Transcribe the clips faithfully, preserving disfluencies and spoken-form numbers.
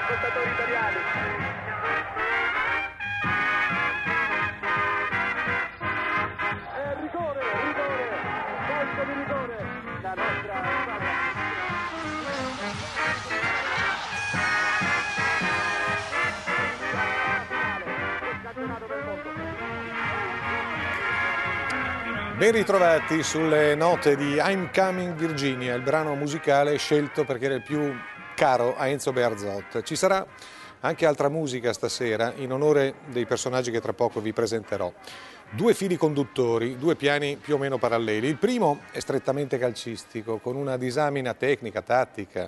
spettatori italiani. È rigore, rigore, calcio di rigore, la nostra squadra. Ben ritrovati sulle note di I'm Coming Virginia, il brano musicale scelto perché era il più caro a Enzo Bearzot. Ci sarà anche altra musica stasera in onore dei personaggi che tra poco vi presenterò. Due fili conduttori, due piani più o meno paralleli. Il primo è strettamente calcistico, con una disamina tecnica, tattica,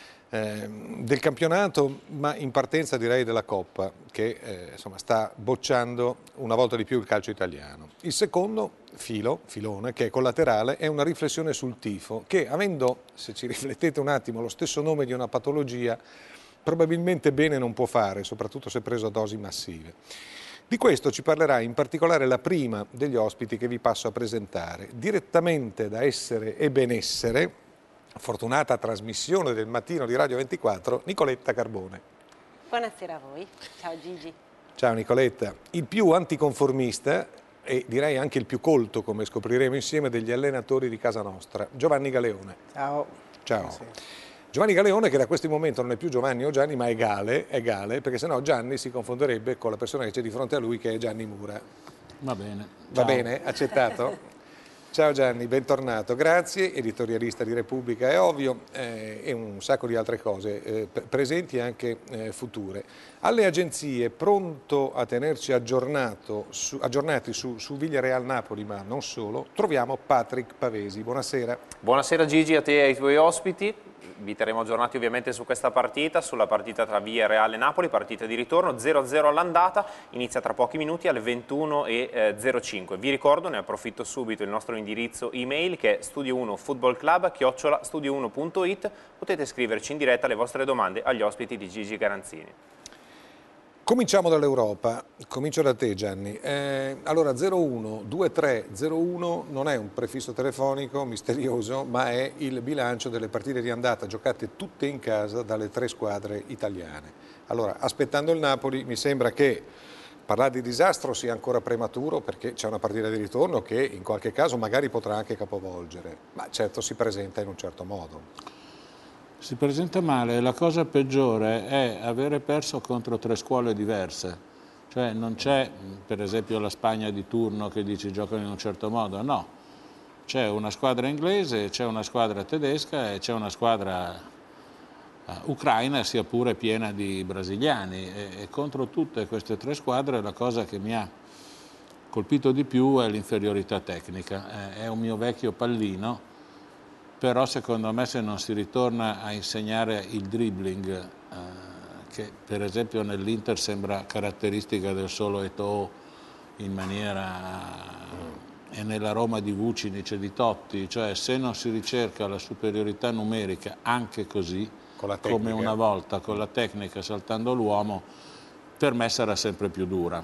eh, del campionato, ma in partenza direi della Coppa, che eh, insomma, sta bocciando una volta di più il calcio italiano. Il secondo filo, filone, che è collaterale, è una riflessione sul tifo, che avendo, se ci riflettete un attimo, lo stesso nome di una patologia, probabilmente bene non può fare, soprattutto se preso a dosi massive. Di questo ci parlerà in particolare la prima degli ospiti che vi passo a presentare, direttamente da Essere e Benessere, fortunata trasmissione del mattino di Radio ventiquattro, Nicoletta Carbone. Buonasera a voi, ciao Gigi. Ciao Nicoletta, il più anticonformista e direi anche il più colto, come scopriremo insieme, degli allenatori di casa nostra, Giovanni Galeone. Ciao. Ciao. Buonasera. Giovanni Galeone, che da questo momento non è più Giovanni o Gianni, ma è Gale, è Gale, perché sennò Gianni si confonderebbe con la persona che c'è di fronte a lui, che è Gianni Mura. Va bene. Va Ciao. bene? Accettato? Ciao Gianni, bentornato, grazie, editorialista di Repubblica, è ovvio, eh, e un sacco di altre cose, eh, presenti e anche eh, future. Alle agenzie, pronto a tenerci aggiornato su, aggiornati su, su Villarreal Napoli, ma non solo, troviamo Patrick Pavesi. Buonasera. Buonasera Gigi, a te e ai tuoi ospiti. Vi terremo aggiornati ovviamente su questa partita, sulla partita tra Villarreal e Napoli, partita di ritorno, zero a zero all'andata, inizia tra pochi minuti alle ventuno e zero cinque. Vi ricordo, ne approfitto subito, il nostro indirizzo email che è studio uno footballclub chiocciola studio uno punto it, potete scriverci in diretta le vostre domande agli ospiti di Gigi Garanzini. Cominciamo dall'Europa, comincio da te Gianni. Eh, allora zero uno due tre zero uno non è un prefisso telefonico misterioso, ma è il bilancio delle partite di andata giocate tutte in casa dalle tre squadre italiane. Allora, aspettando il Napoli, mi sembra che parlare di disastro sia ancora prematuro, perché c'è una partita di ritorno che in qualche caso magari potrà anche capovolgere, ma certo si presenta in un certo modo. Si presenta male, la cosa peggiore è avere perso contro tre scuole diverse, cioè non c'è per esempio la Spagna di turno che dice giocano in un certo modo, no, c'è una squadra inglese, c'è una squadra tedesca e c'è una squadra uh, ucraina, sia pure piena di brasiliani, e, e contro tutte queste tre squadre la cosa che mi ha colpito di più è l'inferiorità tecnica, è un mio vecchio pallino. Però secondo me se non si ritorna a insegnare il dribbling, eh, che per esempio nell'Inter sembra caratteristica del solo Eto'o in maniera, e nella Roma di Vucinic e di Totti, cioè se non si ricerca la superiorità numerica anche così, come una volta con la tecnica saltando l'uomo, per me sarà sempre più dura.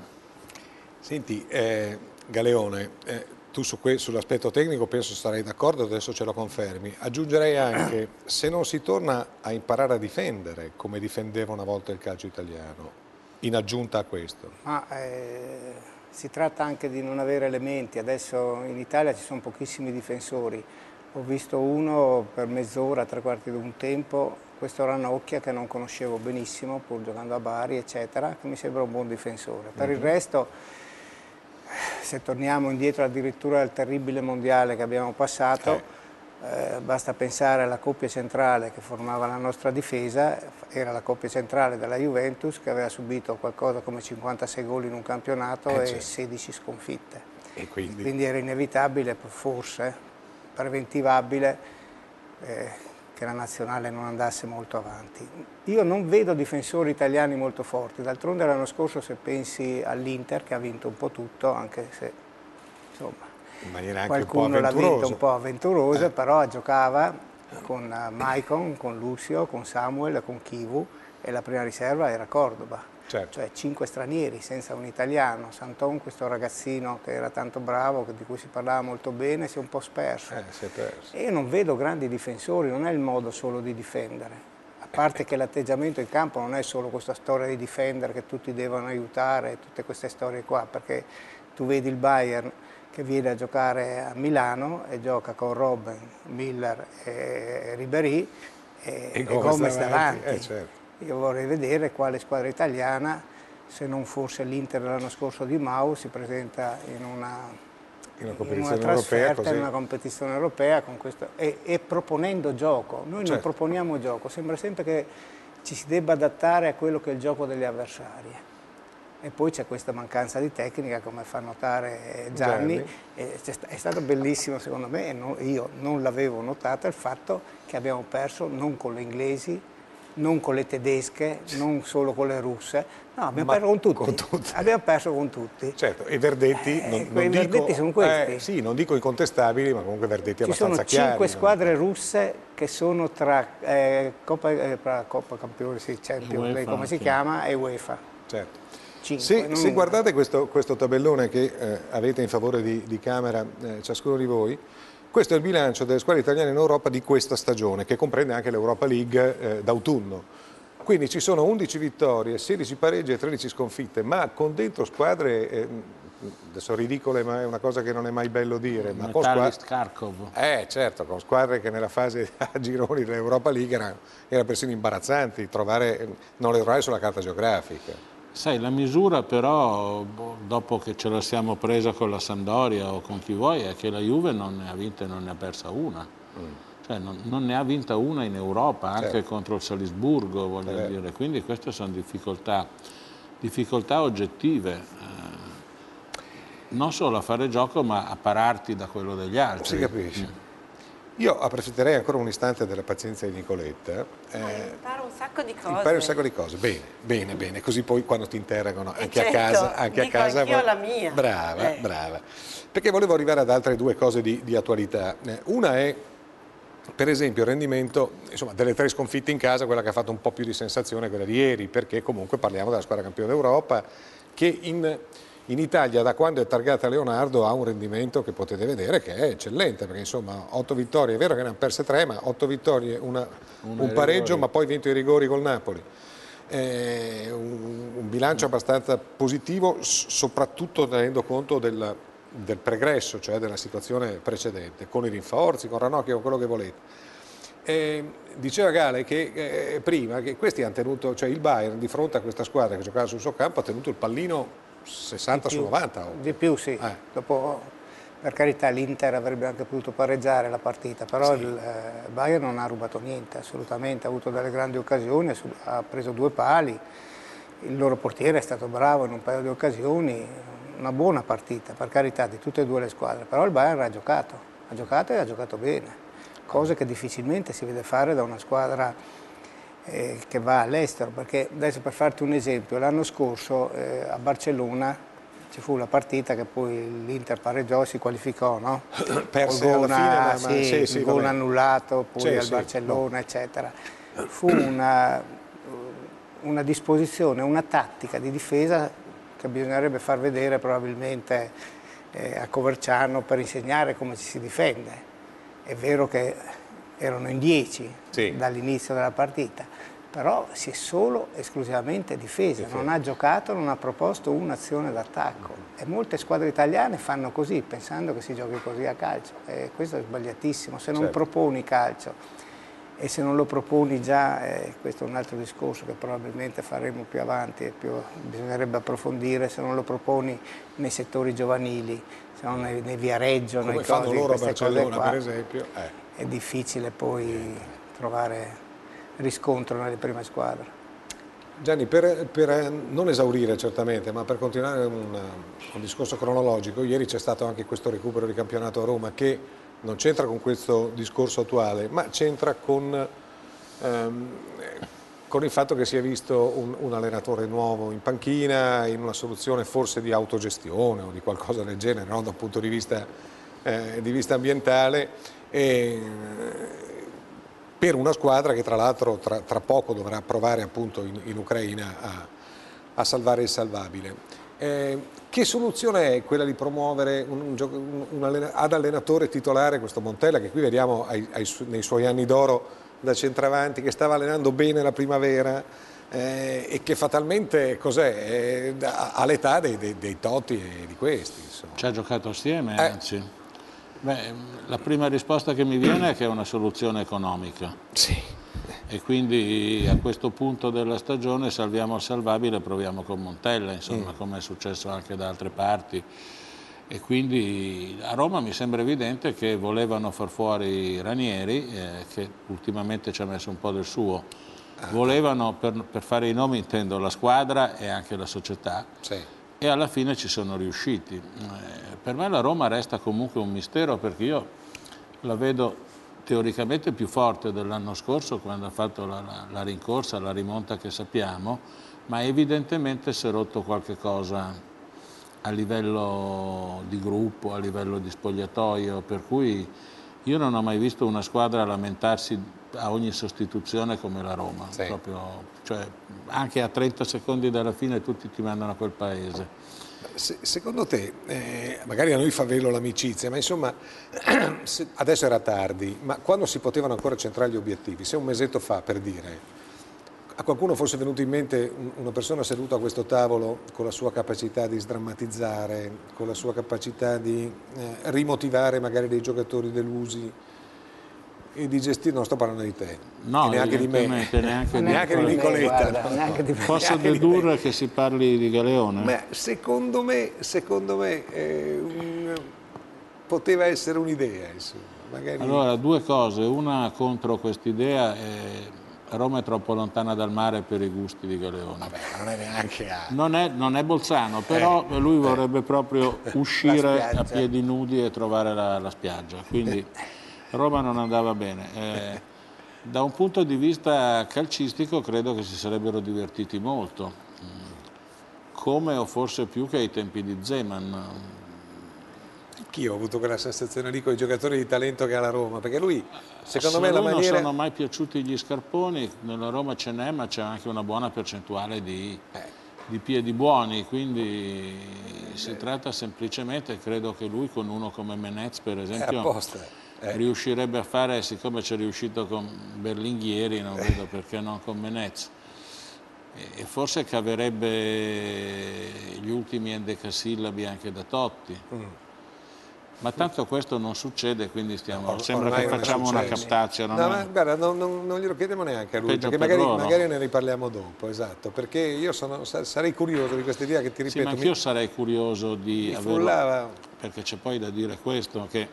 Senti, eh, Galeone, eh, tu su sull'aspetto tecnico penso sarai d'accordo, adesso ce lo confermi. Aggiungerei anche, se non si torna a imparare a difendere come difendeva una volta il calcio italiano, in aggiunta a questo. Ma eh, si tratta anche di non avere elementi, adesso in Italia ci sono pochissimi difensori, ho visto uno per mezz'ora, tre quarti di un tempo, questo Ranocchia che non conoscevo benissimo, pur giocando a Bari eccetera, che mi sembra un buon difensore. Per il resto, se torniamo indietro addirittura al terribile mondiale che abbiamo passato, eh, basta pensare alla coppia centrale che formava la nostra difesa, era la coppia centrale della Juventus che aveva subito qualcosa come cinquantasei gol in un campionato eh, e certo. sedici sconfitte. E quindi? quindi era inevitabile, forse, preventivabile, eh, che la nazionale non andasse molto avanti. Io non vedo difensori italiani molto forti, d'altronde l'anno scorso se pensi all'Inter che ha vinto un po' tutto, anche se insomma, in maniera anche qualcuno l'ha vinto un po' avventurosa, eh. però giocava con Maicon, con Lucio, con Samuel, con Chivu e la prima riserva era Cordoba. Certo. Cioè cinque stranieri senza un italiano. Santon, questo ragazzino che era tanto bravo, di cui si parlava molto bene, si è un po' sperso. Eh, si è perso. E io non vedo grandi difensori, non è il modo solo di difendere. parte che l'atteggiamento in campo non è solo questa storia di difendere, che tutti devono aiutare, tutte queste storie qua, perché tu vedi il Bayern che viene a giocare a Milano e gioca con Robben, Miller e Ribéry e, E e Gomez Gomez davanti, davanti. eh, certo. Io vorrei vedere quale squadra italiana, se non fosse l'Inter l'anno scorso di Mau, si presenta in una, In una in competizione una trasferta, europea così. in una competizione europea con questo, e, e proponendo gioco. Noi non Certo. proponiamo gioco, sembra sempre che ci si debba adattare a quello che è il gioco degli avversari. E poi c'è questa mancanza di tecnica, come fa notare Gianni. Gianni. E è stato bellissimo secondo me, e no, io non l'avevo notato, il fatto che abbiamo perso non con le inglesi, non con le tedesche, non solo con le russe, no, abbiamo Ma perso con tutti. con tutti. Abbiamo perso con tutti. Certo, e Verdetti, Eh, non, quei non dico, verdetti sono questi. eh, sì, non dico incontestabili, ma comunque Verdetti Ci sono abbastanza chiari. cinque no? squadre russe che sono tra eh, Coppa, eh, tra Coppa Campioni, sì, Champions League, come si anche. chiama, e UEFA. Certo. Cinque, Se, non se una. guardate questo, questo tabellone che eh, avete in favore di, di camera eh, ciascuno di voi, questo è il bilancio delle squadre italiane in Europa di questa stagione, che comprende anche l'Europa League eh, d'autunno. Quindi ci sono undici vittorie, sedici pareggi e tredici sconfitte, ma con dentro squadre, eh, adesso ridicole, ma è una cosa che non è mai bello dire, ma con Metallist squadre, Kharkov. eh, certo, con squadre che nella fase a gironi dell'Europa League erano, era persino imbarazzanti trovare, non le trovare sulla carta geografica. Sai, la misura però, boh, dopo che ce la siamo presa con la Sampdoria o con chi vuoi, è che la Juve non ne ha vinta e non ne ha persa una. Mm. Cioè non, non ne ha vinta una in Europa, anche Certo. contro il Salisburgo, voglio Eh. dire. Quindi queste sono difficoltà, difficoltà oggettive. Eh, non solo a fare gioco, ma a pararti da quello degli altri. Si capisce. Io approfitterei ancora un istante della pazienza di Nicoletta. Eh, imparo un sacco di cose. Impari un sacco di cose, bene, bene, bene, così poi quando ti interrogano Eh, anche certo, a casa, anche dico a casa. anch'io vuoi- la mia. Brava, Eh. brava. Perché volevo arrivare ad altre due cose di, di attualità. Eh, Una è, per esempio, il rendimento, insomma, delle tre sconfitte in casa, quella che ha fatto un po' più di sensazione è quella di ieri, perché comunque parliamo della squadra campione d'Europa che in, in Italia, da quando è targata Leonardo, ha un rendimento che potete vedere che è eccellente, perché insomma otto vittorie, è vero che ne ha perse tre, ma otto vittorie, una, un pareggio, rigori. ma poi vinto i rigori col Napoli. Eh, un, un bilancio abbastanza positivo, s- soprattutto tenendo conto del, del pregresso, cioè della situazione precedente, con i rinforzi, con Ranocchi, con quello che volete. Eh, diceva Gale che eh, prima che questi hanno tenuto, cioè il Bayern di fronte a questa squadra che giocava sul suo campo ha tenuto il pallino sessanta su novanta. Di più sì, Eh. dopo per carità l'Inter avrebbe anche potuto pareggiare la partita, però Sì. il eh, Bayern non ha rubato niente, assolutamente, ha avuto delle grandi occasioni, ha preso due pali, il loro portiere è stato bravo in un paio di occasioni, una buona partita, per carità, di tutte e due le squadre, però il Bayern ha giocato, ha giocato e ha giocato bene, cose che difficilmente si vede fare da una squadra eh, che va all'estero, perché adesso per farti un esempio, l'anno scorso eh, a Barcellona ci fu la partita che poi l'Inter pareggiò e si qualificò, no? Perse Col alla gol, fine, ma- ma- sì, sì, sì, il gol vabbè. annullato poi Sì, al sì, Barcellona, eccetera. Fu una, una disposizione, una tattica di difesa che bisognerebbe far vedere probabilmente eh, a Coverciano per insegnare come ci si difende. È vero che erano in dieci Sì. dall'inizio della partita, però si è solo esclusivamente difesa, Difesa. non ha giocato, non ha proposto un'azione d'attacco e molte squadre italiane fanno così, pensando che si giochi così a calcio e questo è sbagliatissimo, se non Certo. proponi calcio e se non lo proponi già, eh, questo è un altro discorso che probabilmente faremo più avanti e più bisognerebbe approfondire, se non lo proponi nei settori giovanili, se non nei, nei Viareggio, Come nei fanno cosi, loro a queste cose Barcellona, qua, per esempio. Eh. è difficile poi trovare riscontro nelle prime squadre. Gianni, per, per non esaurire certamente, ma per continuare un, un discorso cronologico, ieri c'è stato anche questo recupero di campionato a Roma che non c'entra con questo discorso attuale, ma c'entra con, ehm, con il fatto che si è visto un, un allenatore nuovo in panchina, in una soluzione forse di autogestione o di qualcosa del genere, no? Da un punto di vista, eh, di vista ambientale. E, per una squadra che tra l'altro tra, tra poco dovrà provare appunto in, in Ucraina a, a salvare il salvabile. Eh, che soluzione è quella di promuovere un, un, un, un allena, ad allenatore titolare questo Montella che qui vediamo ai, ai, nei suoi anni d'oro da centravanti, che stava allenando bene la primavera eh, e che fatalmente cos'è? Eh, ha l'età dei, dei, dei Totti e di questi. Insomma. Ci ha giocato assieme, Eh. anzi. Beh, la prima risposta che mi viene è che è una soluzione economica. Sì. E quindi a questo punto della stagione salviamo il salvabile e proviamo con Montella, insomma, mm. come è successo anche da altre parti. E quindi a Roma mi sembra evidente che volevano far fuori Ranieri, eh, che ultimamente ci ha messo un po' del suo. Ah. Volevano, per, per fare i nomi intendo la squadra e anche la società, sì. E alla fine ci sono riusciti. Eh, per me la Roma resta comunque un mistero, perché io la vedo teoricamente più forte dell'anno scorso, quando ha fatto la, la, la rincorsa, la rimonta che sappiamo, ma evidentemente si è rotto qualche cosa a livello di gruppo, a livello di spogliatoio, per cui io non ho mai visto una squadra lamentarsi a ogni sostituzione come la Roma. Sì. Proprio, cioè, anche a trenta secondi dalla fine tutti ti mandano a quel paese. Se, secondo te, eh, magari a noi fa velo l'amicizia, ma insomma se, adesso era tardi, ma quando si potevano ancora centrare gli obiettivi, se un mesetto fa, per dire, a qualcuno fosse venuto in mente una persona seduta a questo tavolo con la sua capacità di sdrammatizzare, con la sua capacità di eh, rimotivare magari dei giocatori delusi e di gestire, non sto parlando di te, no, neanche di me, neanche, neanche di Nicoletta. No. Neanche di me. Posso dedurre che si parli di Galeone? Ma secondo me, secondo me eh, un, poteva essere un'idea, insomma. Magari... Allora, due cose, una contro quest'idea è Roma è troppo lontana dal mare per i gusti di Galeone. Vabbè, non è neanche a... Non è, non è Bolzano, però eh, lui vorrebbe eh. proprio uscire a piedi nudi e trovare la, la spiaggia, quindi Roma non andava bene. Eh, da un punto di vista calcistico credo che si sarebbero divertiti molto, come o forse più che ai tempi di Zeman. Anch'io ho avuto quella sensazione lì con i giocatori di talento che ha la Roma, perché lui, secondo Se me, la lui maniera... non sono mai piaciuti gli scarponi, nella Roma ce n'è, ma c'è anche una buona percentuale di, eh. di piedi buoni, quindi eh. si tratta semplicemente, credo che lui con uno come Menez, per esempio, eh. riuscirebbe a fare, siccome ci è riuscito con Berlinghieri, non vedo eh. perché non con Menez. E forse caverebbe gli ultimi endecasillabi anche da Totti. Mm. Ma tanto questo non succede, quindi stiamo, Or, sembra che facciamo una captazio. No, ma guarda, non, non, non glielo chiediamo neanche a lui, perché magari, magari ne riparliamo dopo, esatto, perché io sono, sarei curioso di questa idea che ti ripeto. Sì, ma anch'io mi, sarei curioso di averlo, perché c'è poi da dire questo, che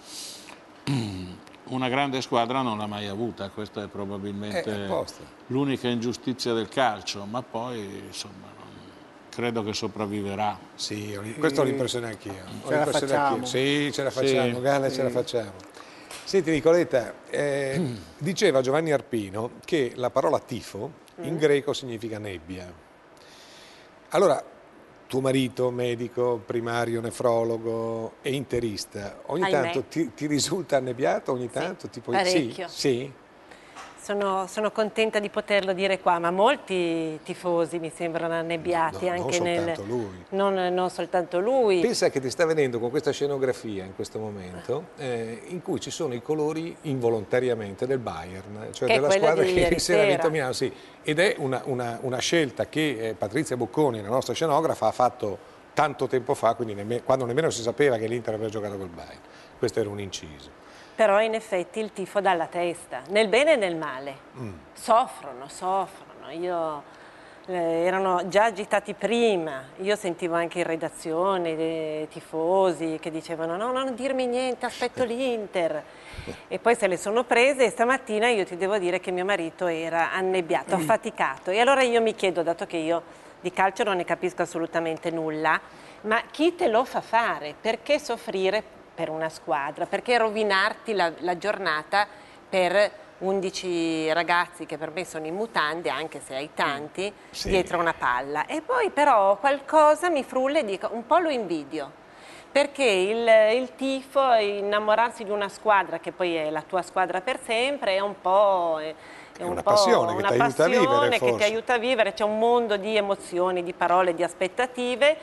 una grande squadra non l'ha mai avuta, questa è probabilmente l'unica ingiustizia del calcio, ma poi insomma... credo che sopravviverà. Sì, questo ho l'impressione anch'io. Ce la facciamo. Sì, ce la facciamo, sì. Gale, sì. ce la facciamo. Senti Nicoletta, eh, mm. diceva Giovanni Arpino che la parola tifo in mm. greco significa nebbia. Allora, tuo marito, medico, primario, nefrologo e interista, ogni Ahimè. tanto ti, ti risulta annebbiato? Ogni tanto? Sì, ti puoi... parecchio. Sì? Sì? Sono, sono contenta di poterlo dire qua, ma molti tifosi mi sembrano annebbiati, no, anche non nel... soltanto lui. Non, non soltanto lui. Pensa che ti sta venendo con questa scenografia in questo momento, eh, in cui ci sono i colori involontariamente del Bayern, cioè che della squadra che si era vinto a Milano, sì. Ed è una, una, una scelta che eh, Patrizia Bocconi, la nostra scenografa, ha fatto tanto tempo fa, quindi nemmeno, quando nemmeno si sapeva che l'Inter aveva giocato col Bayern. Questo era un inciso. Però in effetti il tifo dà la testa, nel bene e nel male. Mm. Soffrono, soffrono. Io, eh, erano già agitati prima, io sentivo anche in redazione dei tifosi che dicevano no, non dirmi niente, aspetto l'Inter. E poi se le sono prese e stamattina io ti devo dire che mio marito era annebbiato, affaticato. E allora io mi chiedo, dato che io di calcio non ne capisco assolutamente nulla, ma chi te lo fa fare? Perché soffrire per una squadra, perché rovinarti la, la giornata per undici ragazzi che per me sono in mutande, anche se hai tanti, sì. dietro una palla. E poi però qualcosa mi frulla e dico, un po' lo invidio, perché il, il tifo, innamorarsi di una squadra che poi è la tua squadra per sempre, è un po'... È, È una passione che ti aiuta a vivere, che ti aiuta a vivere, c'è un mondo di emozioni, di parole, di aspettative.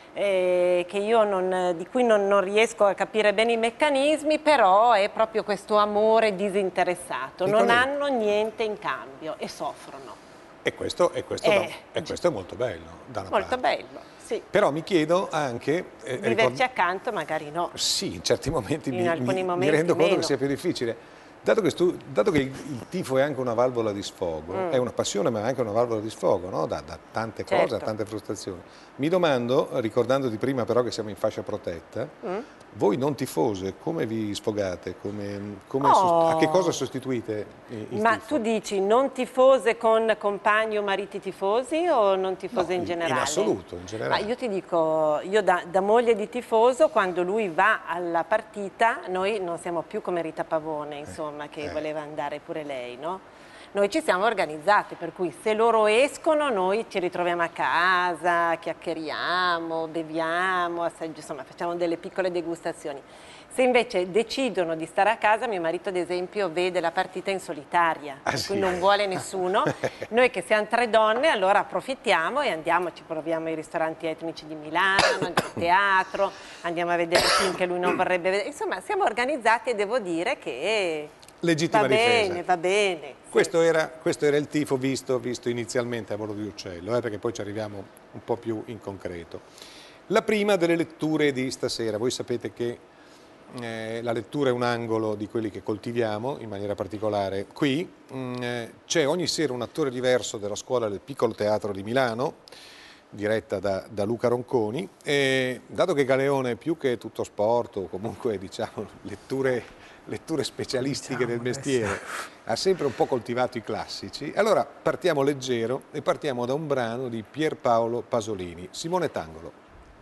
eh, che io non, di cui non, non riesco a capire bene i meccanismi, però è proprio questo amore disinteressato, E non qual è? hanno niente in cambio e soffrono. E questo, e questo, Eh, da- e questo è molto bello, da una Molto parte. bello, sì. Però mi chiedo anche... eh, Viverci ricord- accanto magari no. Sì, in certi momenti, In mi, alcuni mi- mi momenti rendo conto meno. che sia più difficile. Dato che, stu- dato che il, il tifo è anche una valvola di sfogo, Mm. è una passione ma è anche una valvola di sfogo, no? da, da tante cose, Certo. da tante frustrazioni. Mi domando, ricordandoti prima però che siamo in fascia protetta, Mm. voi non tifose come vi sfogate? Come, come Oh. sost- a che cosa sostituite il, il Ma tifo? tu dici non tifose con compagni o mariti tifosi o non tifose No, in in- generale? in assoluto, in generale. Ma io ti dico, io da, da moglie di tifoso, quando lui va alla partita, noi non siamo più come Rita Pavone, insomma, che eh. voleva andare pure lei, no? Noi ci siamo organizzati, per cui se loro escono noi ci ritroviamo a casa, chiacchieriamo, beviamo, assaggi- insomma facciamo delle piccole degustazioni. Se invece decidono di stare a casa, mio marito ad esempio vede la partita in solitaria, Ah, per cui sì? non vuole nessuno. Noi che siamo tre donne, allora approfittiamo e andiamo, ci proviamo ai ristoranti etnici di Milano, andiamo al teatro, andiamo a vedere film che lui non vorrebbe vedere. Insomma, siamo organizzati e devo dire che Legittima va difesa. bene, va bene. sì. Questo era, questo era il tifo visto, visto inizialmente a volo di uccello, eh, perché poi ci arriviamo un po' più in concreto. La prima delle letture di stasera, voi sapete che eh, la lettura è un angolo di quelli che coltiviamo in maniera particolare qui. Mm, eh, c'è ogni sera un attore diverso della scuola del Piccolo Teatro di Milano, diretta da, da Luca Ronconi, e dato che Galeone più che tutto sport o comunque diciamo letture, letture specialistiche Diciamo, del mestiere ha sempre un po' coltivato i classici, allora partiamo leggero e partiamo da un brano di Pierpaolo Pasolini, Simone Tangolo.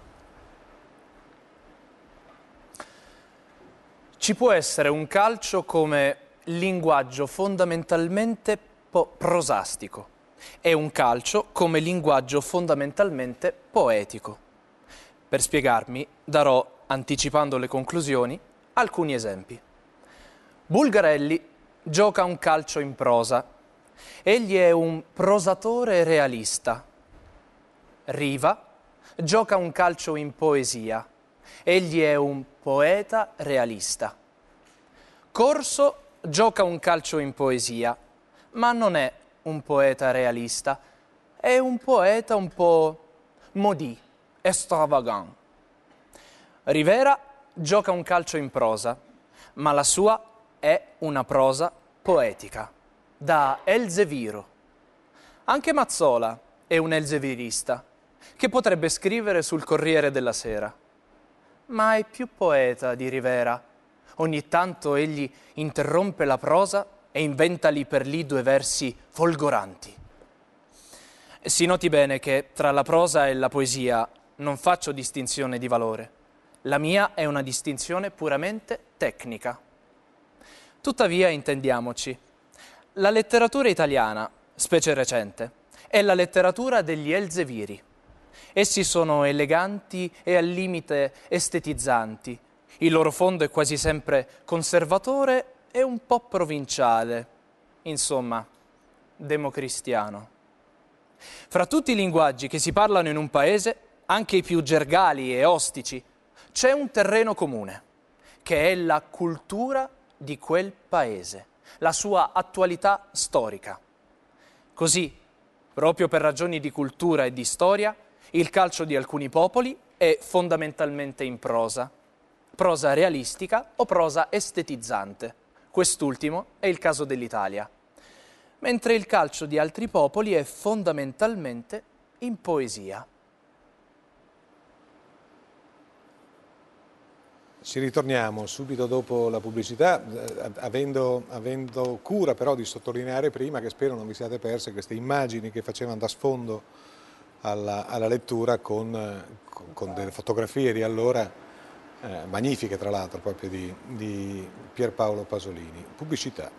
Ci può essere un calcio come linguaggio fondamentalmente po- prosastico e un calcio come linguaggio fondamentalmente poetico. Per spiegarmi, darò, anticipando le conclusioni, alcuni esempi. Bulgarelli gioca un calcio in prosa. Egli è un prosatore realista. Riva gioca un calcio in poesia. Egli è un poeta realista. Corso gioca un calcio in poesia, ma non è un poeta realista. È un poeta un po' maudit, extravagant. Rivera gioca un calcio in prosa, ma la sua è una prosa poetica, da Elzeviro. Anche Mazzola è un elzevirista, che potrebbe scrivere sul Corriere della Sera. Ma è più poeta di Rivera. Ogni tanto egli interrompe la prosa e inventa lì per lì due versi folgoranti. Si noti bene che tra la prosa e la poesia non faccio distinzione di valore. La mia è una distinzione puramente tecnica. Tuttavia, intendiamoci, la letteratura italiana, specie recente, è la letteratura degli elzeviri. Essi sono eleganti e al limite estetizzanti. Il loro fondo è quasi sempre conservatore e un po' provinciale. Insomma, democristiano. Fra tutti i linguaggi che si parlano in un paese, anche i più gergali e ostici, c'è un terreno comune, che è la cultura di quel paese, la sua attualità storica. Così, proprio per ragioni di cultura e di storia, il calcio di alcuni popoli è fondamentalmente in prosa, prosa realistica o prosa estetizzante. Quest'ultimo è il caso dell'Italia. Mentre il calcio di altri popoli è fondamentalmente in poesia. Ci ritorniamo subito dopo la pubblicità, eh, avendo, avendo cura però di sottolineare prima che spero non vi siate perse queste immagini che facevano da sfondo alla, alla lettura con, con, con delle fotografie di allora, eh, magnifiche tra l'altro, proprio di, di Pierpaolo Pasolini. Pubblicità.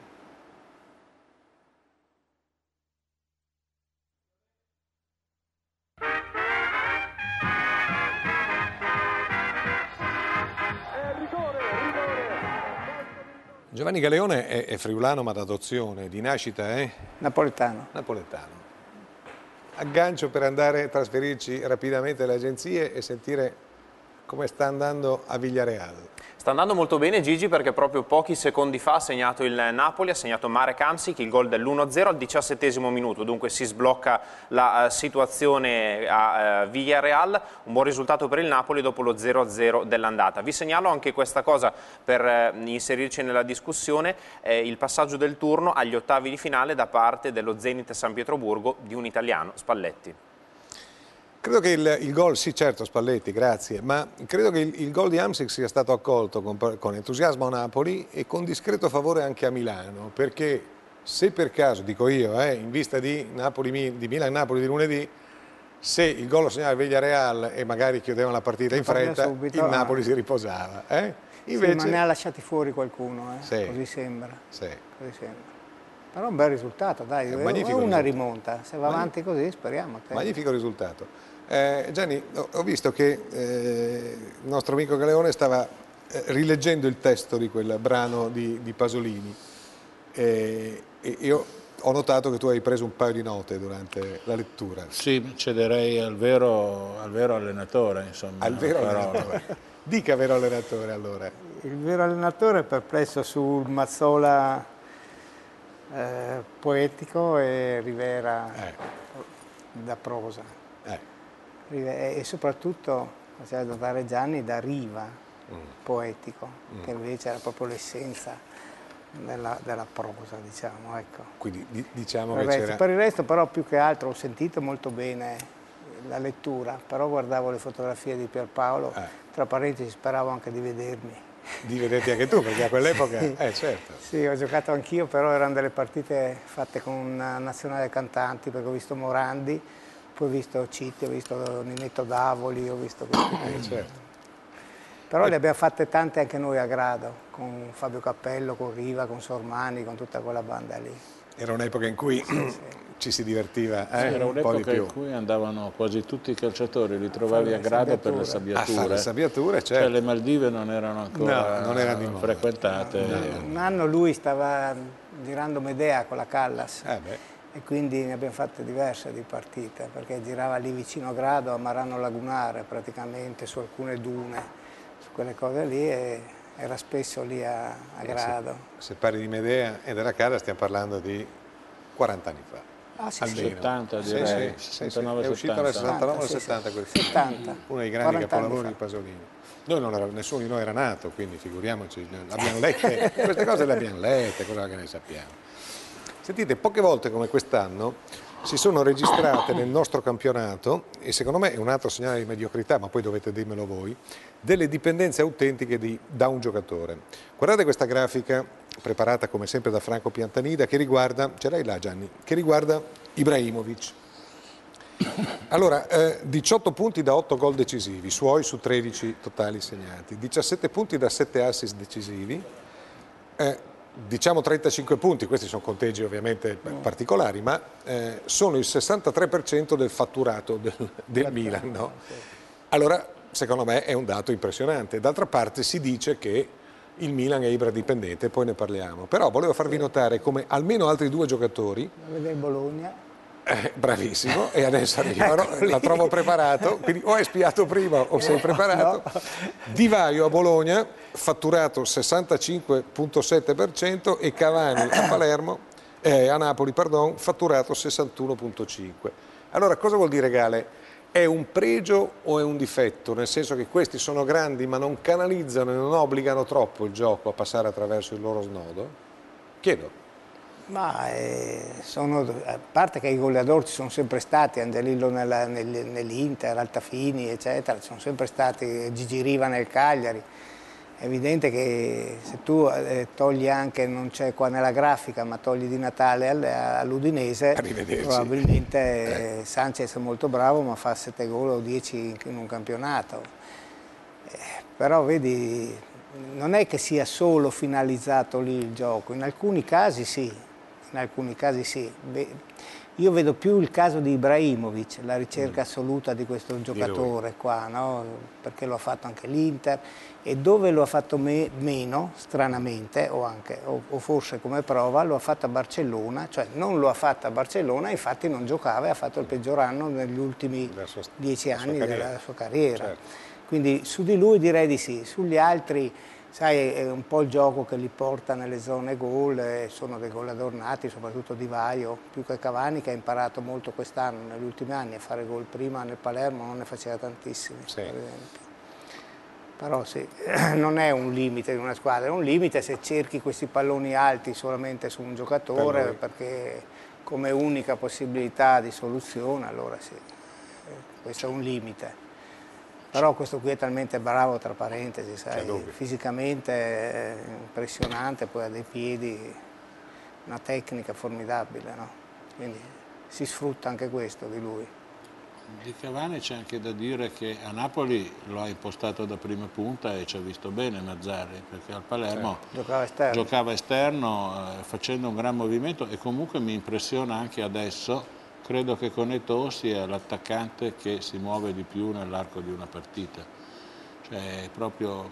Giovanni Galeone è, è friulano ma d'adozione, di nascita è Napoletano. napoletano. aggancio per andare a trasferirci rapidamente alle agenzie e sentire come sta andando a Villarreal. Sta andando molto bene Gigi, perché proprio pochi secondi fa ha segnato il Napoli, ha segnato Marek Hamsik, il gol dell'uno a zero al diciassettesimo minuto, dunque si sblocca la uh, situazione a uh, Villarreal, un buon risultato per il Napoli dopo lo zero a zero dell'andata. Vi segnalo anche questa cosa per uh, inserirci nella discussione, eh, il passaggio del turno agli ottavi di finale da parte dello Zenit San Pietroburgo di un italiano, Spalletti. Credo che il, il gol, sì certo Spalletti, grazie, ma credo che il, il gol di Hamsik sia stato accolto con, con entusiasmo a Napoli e con discreto favore anche a Milano, perché se per caso, dico io, eh, in vista di, Napoli, di Milan-Napoli di lunedì, se il gol lo segnava Villarreal e magari chiudevano la partita in fretta, subito, il Napoli ah. si riposava. Eh? Invece... Sì, ma ne ha lasciati fuori qualcuno, eh? Sì. Così sembra. Sì. Così sembra. Però un bel risultato, dai, è, un è una rimonta, se va avanti così speriamo. Te. Magnifico risultato. Eh, Gianni, ho visto che eh, il nostro amico Galeone stava eh, rileggendo il testo di quel brano di, di Pasolini eh, e io ho notato che tu hai preso un paio di note durante la lettura. Sì, cederei al vero, al vero allenatore, insomma. Al vero allenatore. Dica vero allenatore allora. Il vero allenatore è perplesso sul Mazzola eh, poetico e Rivera eh. da prosa. Eh. E soprattutto, faceva notare Gianni, da Riva, mm. poetico, mm. che invece era proprio l'essenza della, della prosa, diciamo. Ecco. Quindi di, diciamo per, che il resto, c'era... per il resto però più che altro ho sentito molto bene la lettura, però guardavo le fotografie di Pierpaolo, eh. tra parentesi speravo anche di vedermi. Di vederti anche tu, perché a quell'epoca... sì. Eh, certo. Sì, ho giocato anch'io, però erano delle partite fatte con una nazionale cantanti, perché ho visto Morandi, poi ho visto Citti, ho visto Ninetto Davoli, ho visto questi eh, certo. Però eh. le abbiamo fatte tante anche noi a Grado, con Fabio Cappello, con Riva, con Sormani, con tutta quella banda lì. Era un'epoca in cui sì, sì. ci si divertiva eh? sì, era un'epoca un in cui andavano quasi tutti i calciatori, li trovavi a Grado per le sabbiature. A fare le sabbiature, certo. Cioè le Maldive non erano ancora no, non erano frequentate. No, no. Un anno lui stava girando Medea con la Callas. Eh beh. E quindi ne abbiamo fatte diverse di partite, perché girava lì vicino a Grado, a Marano Lagunare praticamente, su alcune dune, su quelle cose lì, e era spesso lì a, a Grado. Se, se parli di Medea e della Callas stiamo parlando di quaranta anni fa. Ah, sì, almeno. settanta direi, sì, sì, sessantanove, è uscito nel sessantanove o sì, settanta quel film. settanta. Uno dei grandi capolavori di Pasolini. Noi non era, nessuno di noi era nato, quindi figuriamoci, abbiamo lette, queste cose le abbiamo lette, cosa che ne sappiamo. Sentite, poche volte come quest'anno si sono registrate nel nostro campionato, e secondo me è un altro segnale di mediocrità, ma poi dovete dirmelo voi, delle dipendenze autentiche di, da un giocatore. Guardate questa grafica, preparata come sempre da Franco Piantanida, che riguarda, ce l'hai là Gianni, che riguarda Ibrahimovic. Allora, eh, diciotto punti da otto gol decisivi, suoi su tredici totali segnati, diciassette punti da sette assist decisivi, eh, diciamo trentacinque punti, questi sono conteggi ovviamente particolari, ma eh, sono il sessantatré per cento del fatturato del, del Milan. No? Allora, secondo me è un dato impressionante. D'altra parte si dice che il Milan è ibradipendente, poi ne parliamo. Però volevo farvi notare come almeno altri due giocatori... Vede Bologna. Eh, bravissimo, e adesso arrivano, la trovo preparato, quindi o hai spiato prima o sei preparato. No. Di Vaio a Bologna, fatturato sessantacinque virgola sette per cento, e Cavani a Palermo, eh, a Napoli, pardon, fatturato sessantuno virgola cinque per cento. Allora, cosa vuol dire Gale? È un pregio o è un difetto? Nel senso che questi sono grandi ma non canalizzano e non obbligano troppo il gioco a passare attraverso il loro snodo? Chiedo. Ma eh, sono, a parte che i goleador ci sono sempre stati, Angelillo nel, nel, nell'Inter, Altafini eccetera, ci sono sempre stati, Gigi Riva nel Cagliari. È evidente che se tu eh, togli anche, non c'è qua nella grafica, ma togli Di Natale all'Udinese, probabilmente eh. Sanchez è molto bravo ma fa sette gol o dieci in un campionato. Eh, però vedi, non è che sia solo finalizzato lì il gioco, in alcuni casi sì. in alcuni casi sì. Io vedo più il caso di Ibrahimovic, la ricerca assoluta di questo giocatore qua, no? Perché lo ha fatto anche l'Inter, e dove lo ha fatto me meno, stranamente, o, anche, o, o forse come prova, lo ha fatto a Barcellona, cioè non lo ha fatto a Barcellona, infatti non giocava e ha fatto il peggior anno negli ultimi sua, dieci anni sua della sua carriera. Certo. Quindi su di lui direi di sì, sugli altri... Sai, è un po' il gioco che li porta nelle zone gol, e sono dei gol adornati, soprattutto Di Vaio, più che Cavani, che ha imparato molto quest'anno, negli ultimi anni, a fare gol. Prima nel Palermo non ne faceva tantissimi, sì. Per esempio. Però sì, non è un limite di una squadra, è un limite se cerchi questi palloni alti solamente su un giocatore, per perché come unica possibilità di soluzione, allora sì, questo è un limite. Però questo qui è talmente bravo, tra parentesi, sai, fisicamente è impressionante, poi ha dei piedi, una tecnica formidabile, no? Quindi si sfrutta anche questo di lui. Di Cavani c'è anche da dire che a Napoli lo ha impostato da prima punta e ci ha visto bene Mazzarri, perché al Palermo certo. giocava esterno, giocava esterno eh, facendo un gran movimento, e comunque mi impressiona anche adesso. Credo che con Eto'o sia l'attaccante che si muove di più nell'arco di una partita. Cioè è proprio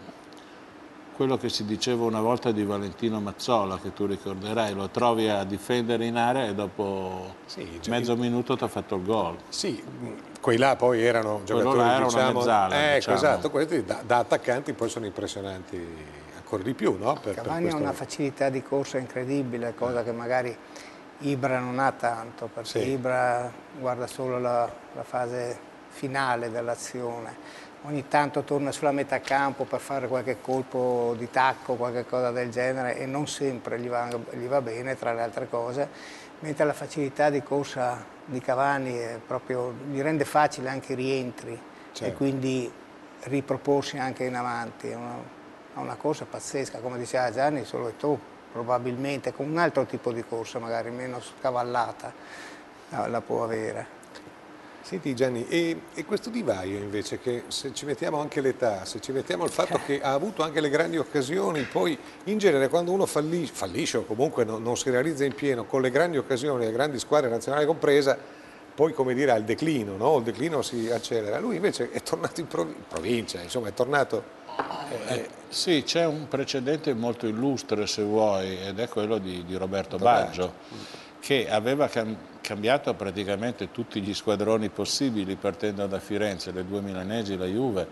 quello che si diceva una volta di Valentino Mazzola, che tu ricorderai, lo trovi a difendere in area e dopo sì, cioè, mezzo minuto ti ha fatto il gol. Sì, quei là poi erano giocatori, là era diciamo, una mezzala, ecco, diciamo. Esatto, questi da, da attaccanti poi sono impressionanti ancora di più, no? Per, Cavani per ha una facilità di corsa incredibile, cosa che magari Ibra non ha tanto, perché sì. Ibra guarda solo la, la fase finale dell'azione, ogni tanto torna sulla metà campo per fare qualche colpo di tacco, qualche cosa del genere, e non sempre gli va, gli va bene, tra le altre cose, mentre la facilità di corsa di Cavani è proprio, gli rende facile anche i rientri, certo. E quindi riproporsi anche in avanti, è una, una corsa pazzesca, come diceva Gianni, solo Eto'o probabilmente con un altro tipo di corsa, magari meno scavallata, la può avere. Senti Gianni, e, e questo Di Vaio invece, che se ci mettiamo anche l'età, se ci mettiamo il fatto che ha avuto anche le grandi occasioni, poi in genere quando uno fallisce, fallisce o comunque non, non si realizza in pieno con le grandi occasioni, le grandi squadre nazionali compresa, poi come dire al declino, no? Il declino si accelera. Lui invece è tornato in prov provincia, insomma è tornato... Eh, sì, c'è un precedente molto illustre, se vuoi, ed è quello di, di Roberto Baggio, che aveva cam cambiato praticamente tutti gli squadroni possibili partendo da Firenze, le due milanesi, la Juve,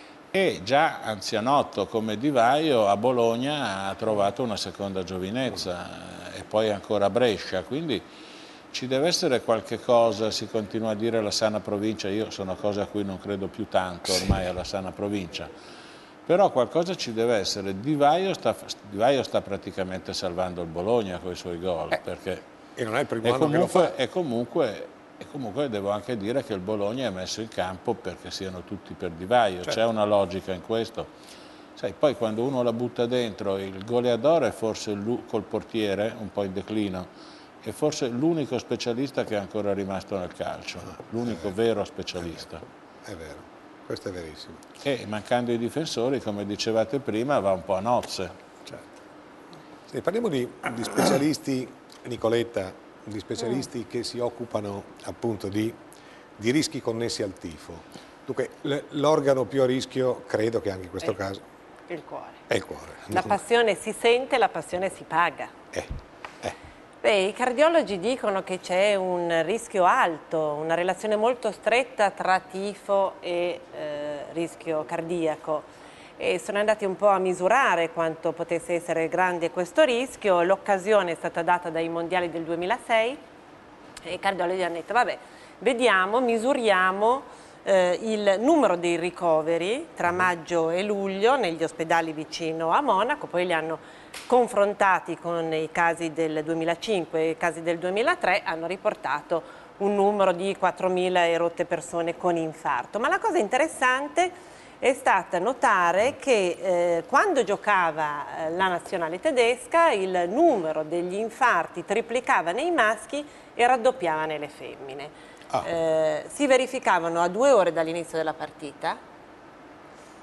e già anzianotto come Di Vaio a Bologna ha trovato una seconda giovinezza, e poi ancora a Brescia, quindi ci deve essere qualche cosa. Si continua a dire la sana provincia, io sono cose a cui non credo più tanto ormai, alla sana provincia. Però qualcosa ci deve essere. Di Vaio sta, Di Vaio sta praticamente salvando il Bologna con i suoi gol, eh, perché e non è il primo e anno comunque, che lo fa. E comunque, e comunque devo anche dire che il Bologna è messo in campo perché siano tutti per Di Vaio, certo. C'è una logica in questo. Sai, poi quando uno la butta dentro, il goleador è forse col portiere, un po' in declino, è forse l'unico specialista che è ancora rimasto nel calcio, l'unico vero specialista. È vero. È vero. Questo è verissimo. E mancando i difensori, come dicevate prima, va un po' a nozze. Certo. Sì, parliamo di, di specialisti, Nicoletta, di specialisti mm. che si occupano appunto di, di rischi connessi al tifo. Dunque, l'organo più a rischio, credo che anche in questo è caso... il cuore. È il cuore. La passione si sente, la passione si paga. Eh. Beh, i cardiologi dicono che c'è un rischio alto, una relazione molto stretta tra tifo e eh, rischio cardiaco, e sono andati un po' a misurare quanto potesse essere grande questo rischio. L'occasione è stata data dai mondiali del duemilasei e i cardiologi hanno detto vabbè, vediamo, misuriamo eh, il numero dei ricoveri tra maggio e luglio negli ospedali vicino a Monaco, poi li hanno confrontati con i casi del duemilacinque e i casi del duemilatré, hanno riportato un numero di quattromila e rotte persone con infarto. Ma la cosa interessante è stata notare che eh, quando giocava eh, la nazionale tedesca il numero degli infarti triplicava nei maschi e raddoppiava nelle femmine. Ah. Eh, si verificavano a due ore dall'inizio della partita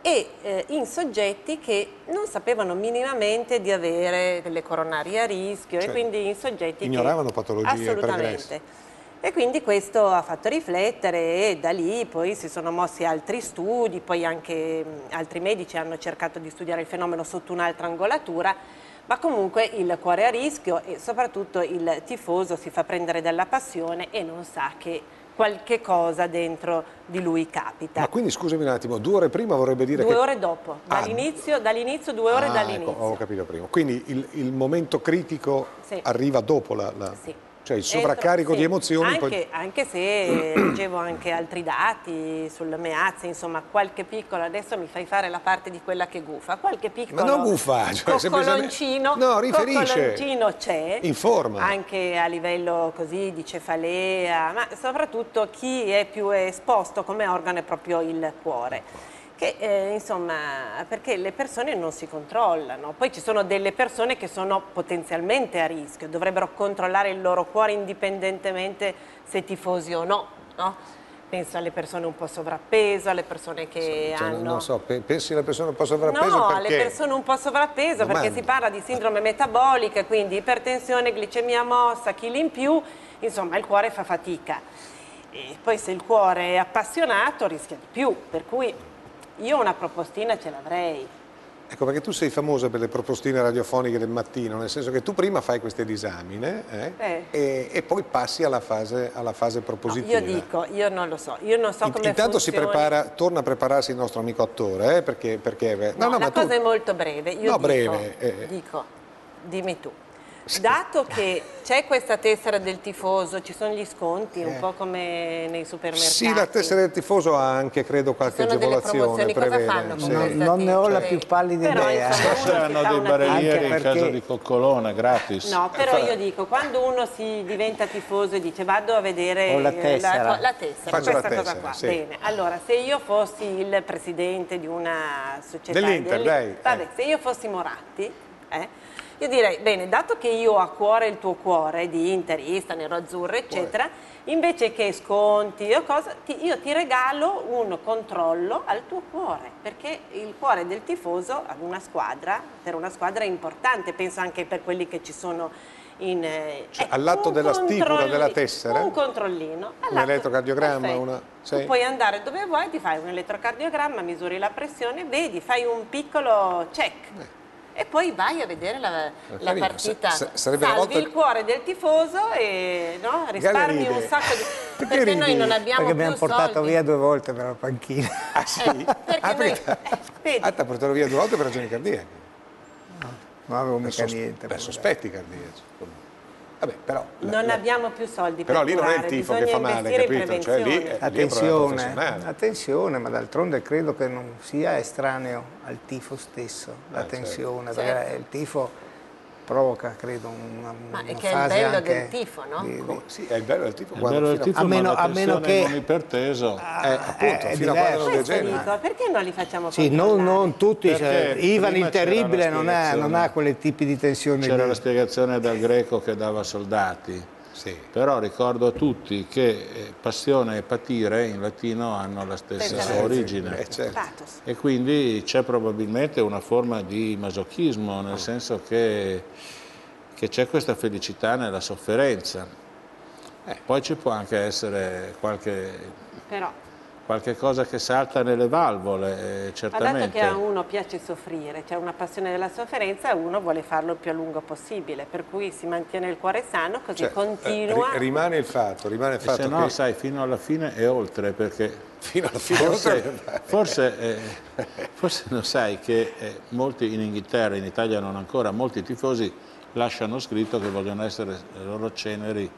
e eh, in soggetti che non sapevano minimamente di avere delle coronarie a rischio, Cioè, e quindi in soggetti ignoravano che, patologie assolutamente. pregresse. E quindi questo ha fatto riflettere, e da lì poi si sono mossi altri studi, poi anche mh, altri medici hanno cercato di studiare il fenomeno sotto un'altra angolatura, ma comunque il cuore è a rischio e soprattutto il tifoso si fa prendere dalla passione e non sa che qualche cosa dentro di lui capita. Ma quindi scusami un attimo, due ore prima vorrebbe dire Due che... ore dopo, Ah, dall'inizio, dall'inizio due ore ah, dall'inizio. ecco, ho capito prima. Quindi il, il momento critico Sì. arriva dopo la... la... Sì. Cioè il sovraccarico Entro- di sì, emozioni... Anche, poi... anche se leggevo anche altri dati sul Meazza, insomma, qualche piccolo, adesso mi fai fare la parte di quella che gufa, qualche piccolo Ma non gufa, cioè coccoloncino, semplicemente- no, riferisce. coccoloncino c'è, Informa. anche a livello così di cefalea, ma soprattutto chi è più esposto come organo è proprio il cuore. Che eh, insomma, perché le persone non si controllano, poi ci sono delle persone che sono potenzialmente a rischio, dovrebbero controllare il loro cuore indipendentemente se tifosi o no, no? Penso alle persone un po' sovrappeso, alle persone che Cioè, hanno... non so, pe- pensi alle persone un po' sovrappeso No, perché? alle persone un po' sovrappeso, Domanda. perché si parla di sindrome metabolica, quindi ipertensione, glicemia mossa, chili in più, insomma il cuore fa fatica. E poi se il cuore è appassionato rischia di più, per cui io una propostina ce l'avrei. Ecco, perché tu sei famosa per le propostine radiofoniche del mattino, nel senso che tu prima fai queste disamine eh, Eh. e, e poi passi alla fase, alla fase No, propositiva. io dico, io non lo so, io non so In- come Intanto funzioni. si prepara, torna a prepararsi il nostro amico attore, eh, perché... perché No, la ma tu- cosa è molto breve. Io No, dico, breve, eh. dico, dimmi tu. Dato che c'è questa tessera del tifoso, ci sono gli sconti, un po' come nei supermercati. Sì, la tessera del tifoso ha anche, credo, qualche Ci sono delle agevolazione. promozioni, cosa prevede, fanno sì. con Non- questa non ne ho la tessera? più pallida Però, idea. insomma, Forse uno si hanno fa dei una barellieri Anche in perché- casa di coccolone gratis. No, però io dico, quando uno si diventa tifoso e dice vado a vedere Ho la eh, tessera. la, la tessera, Faccio la questa cosa tessera, qua. sì. Bene, allora se io fossi il presidente di una società Dell'Inter, dell'I- dai, vabbè, eh. se io fossi Moratti, eh, io direi, bene, dato che io ho a cuore il tuo cuore di interista, nero-azzurro, eccetera, invece che sconti o cosa, ti- io ti regalo un controllo al tuo cuore, perché il cuore del tifoso ad una squadra, per una squadra è importante, penso anche per quelli che ci sono in... eh, Cioè, ecco, all'atto un della stipula controlli- della tessera? Un controllino. Un all'atto- elettrocardiogramma, perfetto. una- Tu sì. puoi andare dove vuoi, ti fai un elettrocardiogramma, misuri la pressione, vedi, fai un piccolo check. E poi vai a vedere la, la carino, partita, sa- sa- sarebbe una salvi volta- il cuore del tifoso e no, risparmi ride. un sacco di... Perché Perché noi ridi? non abbiamo Perché più abbiamo portato soldi. via due volte per la panchina. Ah sì? perché ah, noi- perché... eh, vedi. Ah, ti ha portato via due volte per ragioni cardiache. Non avevo Per, mica sos- niente. per però, sospetti cardiaci. Vabbè, però... la- Non la- abbiamo più soldi Però per lì non è il curare, tifo che bisogna fa male, investire in capito? Cioè, lì prevenzione. è- dai. lì è un problema Attenzione, professionale. attenzione, ma d'altronde credo che non sia estraneo al tifo stesso, la certo. tensione, Certo. perché il tifo provoca, credo, una, Ma è una che è il fase bello anche del tifo, no? di- di- Sì, è il bello del tifo Il quando... bello del fino a- tifo, a meno- ma la a meno tensione che- in un iperteso. Eh, appunto, è fino a quando non diverso. Questo degenera. dico, perché non li facciamo Sì, non, controllare? non tutti, Perché cioè, Ivan prima il c'era terribile la non ha, non spiegazione. ha quelle tipi di tensioni C'era lì. la spiegazione dal greco che dava soldati. Sì. Però ricordo a tutti che eh, passione e patire in latino hanno la stessa Stessa origine. Eh, certo. Status. E quindi c'è probabilmente una forma di masochismo, nel senso che, che c'è questa felicità nella sofferenza. Eh, poi ci può anche essere qualche, Però, qualche cosa che salta nelle valvole, eh, ma dato certamente. che a uno piace soffrire, c'è una passione della sofferenza, uno vuole farlo il più a lungo possibile, per cui si mantiene il cuore sano, così Cioè, continua. eh, ri- rimane il fatto, rimane il E fatto se no, che sai, fino alla fine e oltre, perché fino alla fine forse, forse, eh, forse non sai che eh, molti in Inghilterra, in Italia non ancora, molti tifosi lasciano scritto che vogliono essere le loro ceneri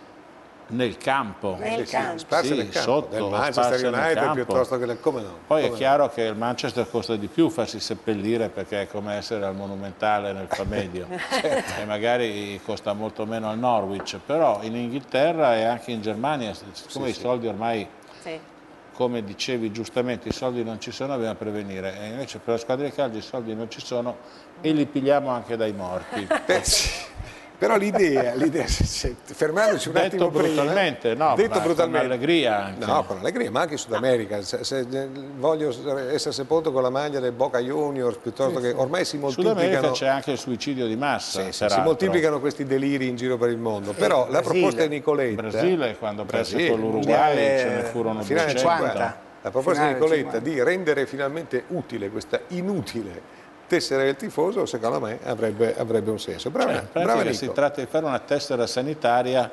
nel campo. Nel campo. sparse Sì, nel campo, sotto, del sparse Manchester nel United campo. piuttosto che del... come no? Poi è Come no? chiaro che il Manchester costa di più farsi seppellire perché è come essere al Monumentale nel Famedio e magari costa molto meno al Norwich, però in Inghilterra e anche in Germania, siccome Sì, i sì. soldi ormai, Sì. come dicevi giustamente, i soldi non ci sono, dobbiamo prevenire, e invece per la squadra di calcio i soldi non ci sono e li pigliamo anche dai morti. Eh, sì. Però l'idea, l'idea fermandoci un detto attimo brutalmente, prima, no, detto ma brutalmente, con allegria anche. No, con allegria, ma anche in Sud America. Se, se voglio essere sepolto con la maglia del Boca Juniors, piuttosto che ormai si In Sud America moltiplicano. c'è anche il suicidio di massa. Sì, sì, si moltiplicano questi deliri in giro per il mondo. Però la proposta di Nicoletta. In Brasile, quando perse Brasile, con l'Uruguay, mondiale, ce ne furono finale duecento. cinquanta. La proposta Finale di Nicoletta cinquanta. di rendere finalmente utile questa inutile tessera del tifoso, secondo me avrebbe, avrebbe un senso. Brava, Cioè, in brava pratica Nico. si tratta di fare una tessera sanitaria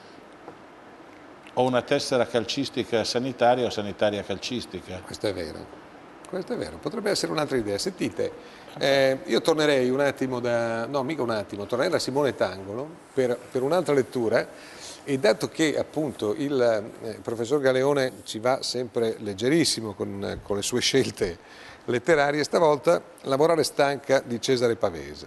o una tessera calcistica sanitaria o sanitaria calcistica. Questo è vero, questo è vero, potrebbe essere un'altra idea. Sentite, eh, io tornerei un attimo da, no mica un attimo, tornerei da Simone Tangolo per, per un'altra lettura, e dato che appunto il eh, professor Galeone ci va sempre leggerissimo con, con le sue scelte letterarie, stavolta La morale stanca di Cesare Pavese.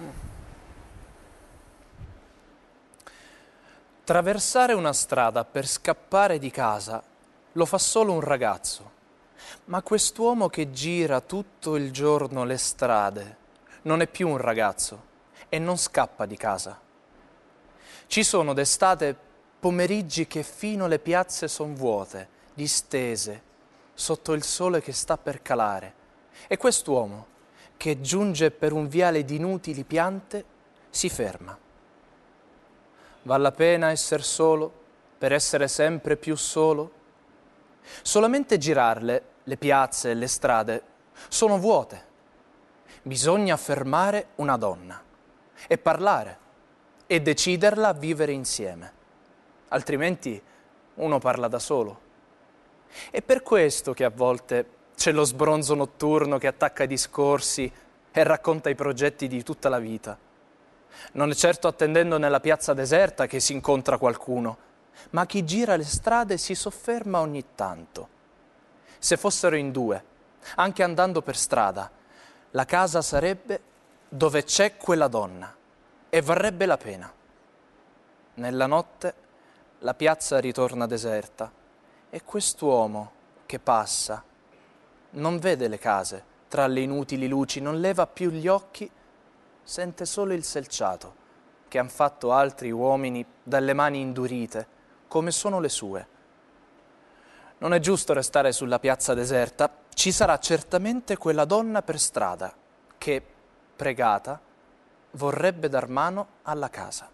Traversare una strada per scappare di casa lo fa solo un ragazzo, ma quest'uomo che gira tutto il giorno le strade non è più un ragazzo e non scappa di casa. Ci sono d'estate pomeriggi che fino le piazze son vuote, distese, sotto il sole che sta per calare, e quest'uomo che giunge per un viale di inutili piante si ferma. Val la pena essere solo per essere sempre più solo? Solamente girarle, le piazze e le strade, sono vuote. Bisogna fermare una donna e parlare e deciderla a vivere insieme. Altrimenti uno parla da solo. È per questo che a volte c'è lo sbronzo notturno che attacca i discorsi e racconta i progetti di tutta la vita. Non è certo attendendo nella piazza deserta che si incontra qualcuno, ma chi gira le strade si sofferma ogni tanto. Se fossero in due, anche andando per strada, la casa sarebbe dove c'è quella donna e varrebbe la pena. Nella notte la piazza ritorna deserta e quest'uomo che passa non vede le case tra le inutili luci, non leva più gli occhi, sente solo il selciato che han fatto altri uomini dalle mani indurite, come sono le sue. Non è giusto restare sulla piazza deserta, ci sarà certamente quella donna per strada che, pregata, vorrebbe dar mano alla casa.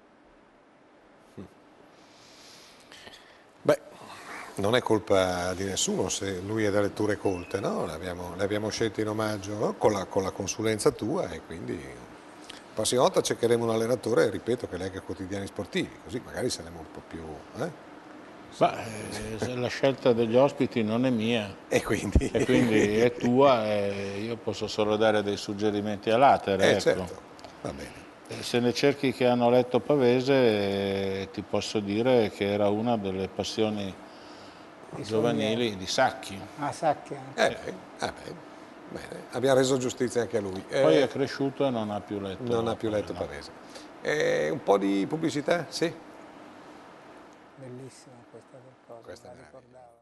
Beh, non è colpa di nessuno se lui è da letture colte, no? Le abbiamo, le abbiamo scelte in omaggio, no? con, la, con la consulenza tua, e quindi la prossima volta cercheremo un allenatore, ripeto, che legga quotidiani sportivi, così magari saremo un po' più... Eh? Ma eh, la scelta degli ospiti non è mia E quindi? e quindi è tua, e io posso solo dare dei suggerimenti a latere. Eh, ecco. certo, va bene. Se ne cerchi che hanno letto Pavese, eh, ti posso dire che era una delle passioni giovanili di Sacchi. Ah, Sacchi anche. Eh, beh, eh beh, bene, abbiamo reso giustizia anche a lui. Eh, Poi è cresciuto e non ha più letto. non ha più letto no. Pavese. Eh, un po' di pubblicità? Sì. Bellissima questa cosa, Questa me la è meraviglia. ricordavo.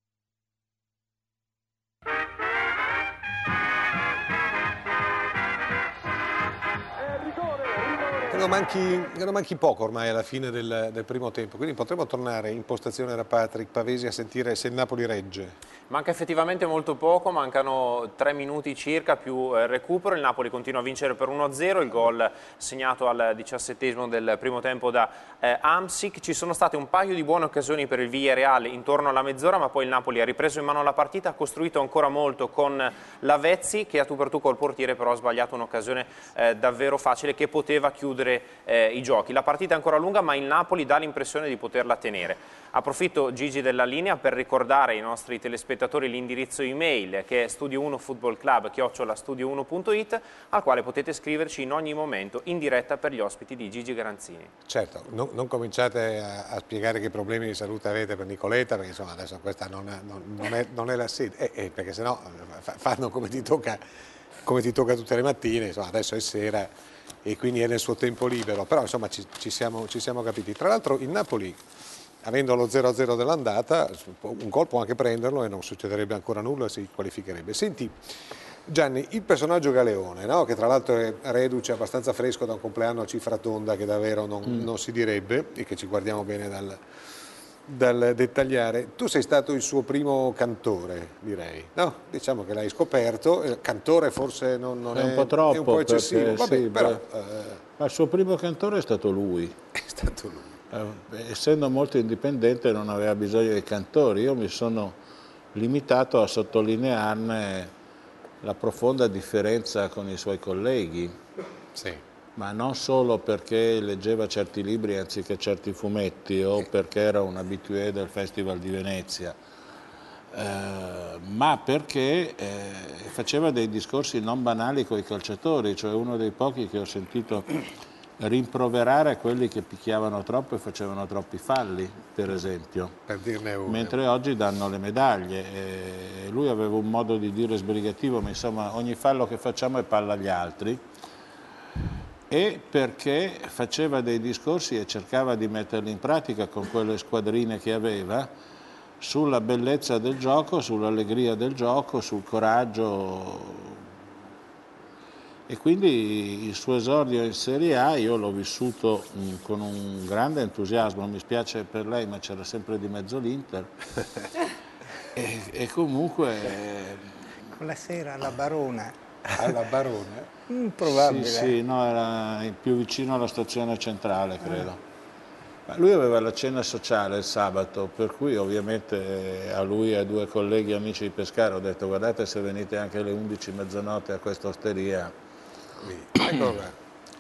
Credo manchi, credo manchi poco ormai alla fine del, del primo tempo, quindi potremo tornare in postazione da Patrick Pavesi a sentire se il Napoli regge. Manca effettivamente molto poco, mancano tre minuti circa più eh, recupero, il Napoli continua a vincere per uno a zero, il gol segnato al diciassettesimo del primo tempo da eh, Hamsik. Ci sono state un paio di buone occasioni per il Villarreal intorno alla mezz'ora, ma poi il Napoli ha ripreso in mano la partita, ha costruito ancora molto con Lavezzi, che a tu per tu col portiere però ha sbagliato un'occasione eh, davvero facile che poteva chiudere eh, i giochi. La partita è ancora lunga, ma il Napoli dà l'impressione di poterla tenere. Approfitto, Gigi, della linea per ricordare ai nostri telespettatori l'indirizzo email, che è studio uno football club chiocciola studio uno punto it, al quale potete scriverci in ogni momento in diretta per gli ospiti di Gigi Garanzini. Certo, non, non cominciate a, a spiegare che problemi di salute avete per Nicoletta, perché insomma adesso questa non è, non, non è, non è la sede, eh, eh, perché sennò fanno come ti tocca, come ti tocca tutte le mattine, insomma adesso è sera e quindi è nel suo tempo libero, però insomma ci, ci, siamo, ci siamo capiti. Tra l'altro il Napoli, avendo lo zero a zero dell'andata, un gol può anche prenderlo e non succederebbe ancora nulla, si qualificherebbe. Senti, Gianni, il personaggio Galeone, no? Che tra l'altro è reduce abbastanza fresco da un compleanno a cifra tonda che davvero non, mm. non si direbbe e che ci guardiamo bene dal, dal dettagliare. Tu sei stato il suo primo cantore, direi, no? Diciamo che l'hai scoperto, eh, cantore forse non, non è, è un po' troppo, è un po' eccessivo, perché, vabbè, sì, però... beh, Eh, ma il suo primo cantore è stato lui. È stato lui. Eh, essendo molto indipendente non aveva bisogno di cantori, io mi sono limitato a sottolinearne la profonda differenza con i suoi colleghi, sì. ma non solo perché leggeva certi libri anziché certi fumetti o perché era un habitué del Festival di Venezia, eh, ma perché eh, faceva dei discorsi non banali con i calciatori, cioè uno dei pochi che ho sentito rimproverare quelli che picchiavano troppo e facevano troppi falli, per esempio, per dirne uno. Mentre oggi danno le medaglie. E lui aveva un modo di dire sbrigativo, ma insomma ogni fallo che facciamo è palla agli altri, e perché faceva dei discorsi e cercava di metterli in pratica con quelle squadrine che aveva sulla bellezza del gioco, sull'allegria del gioco, sul coraggio. E quindi il suo esordio in Serie A io l'ho vissuto mh, con un grande entusiasmo, mi spiace per lei ma c'era sempre di mezzo l'Inter e, e comunque... Quella sera alla Barona. Alla Barona? Improbabile. Sì, sì, no, era più vicino alla stazione centrale credo. Ma lui aveva la cena sociale il sabato, per cui ovviamente a lui e ai due colleghi amici di Pescara ho detto guardate se venite anche alle undici mezzanotte a questa osteria. Eccolo qua.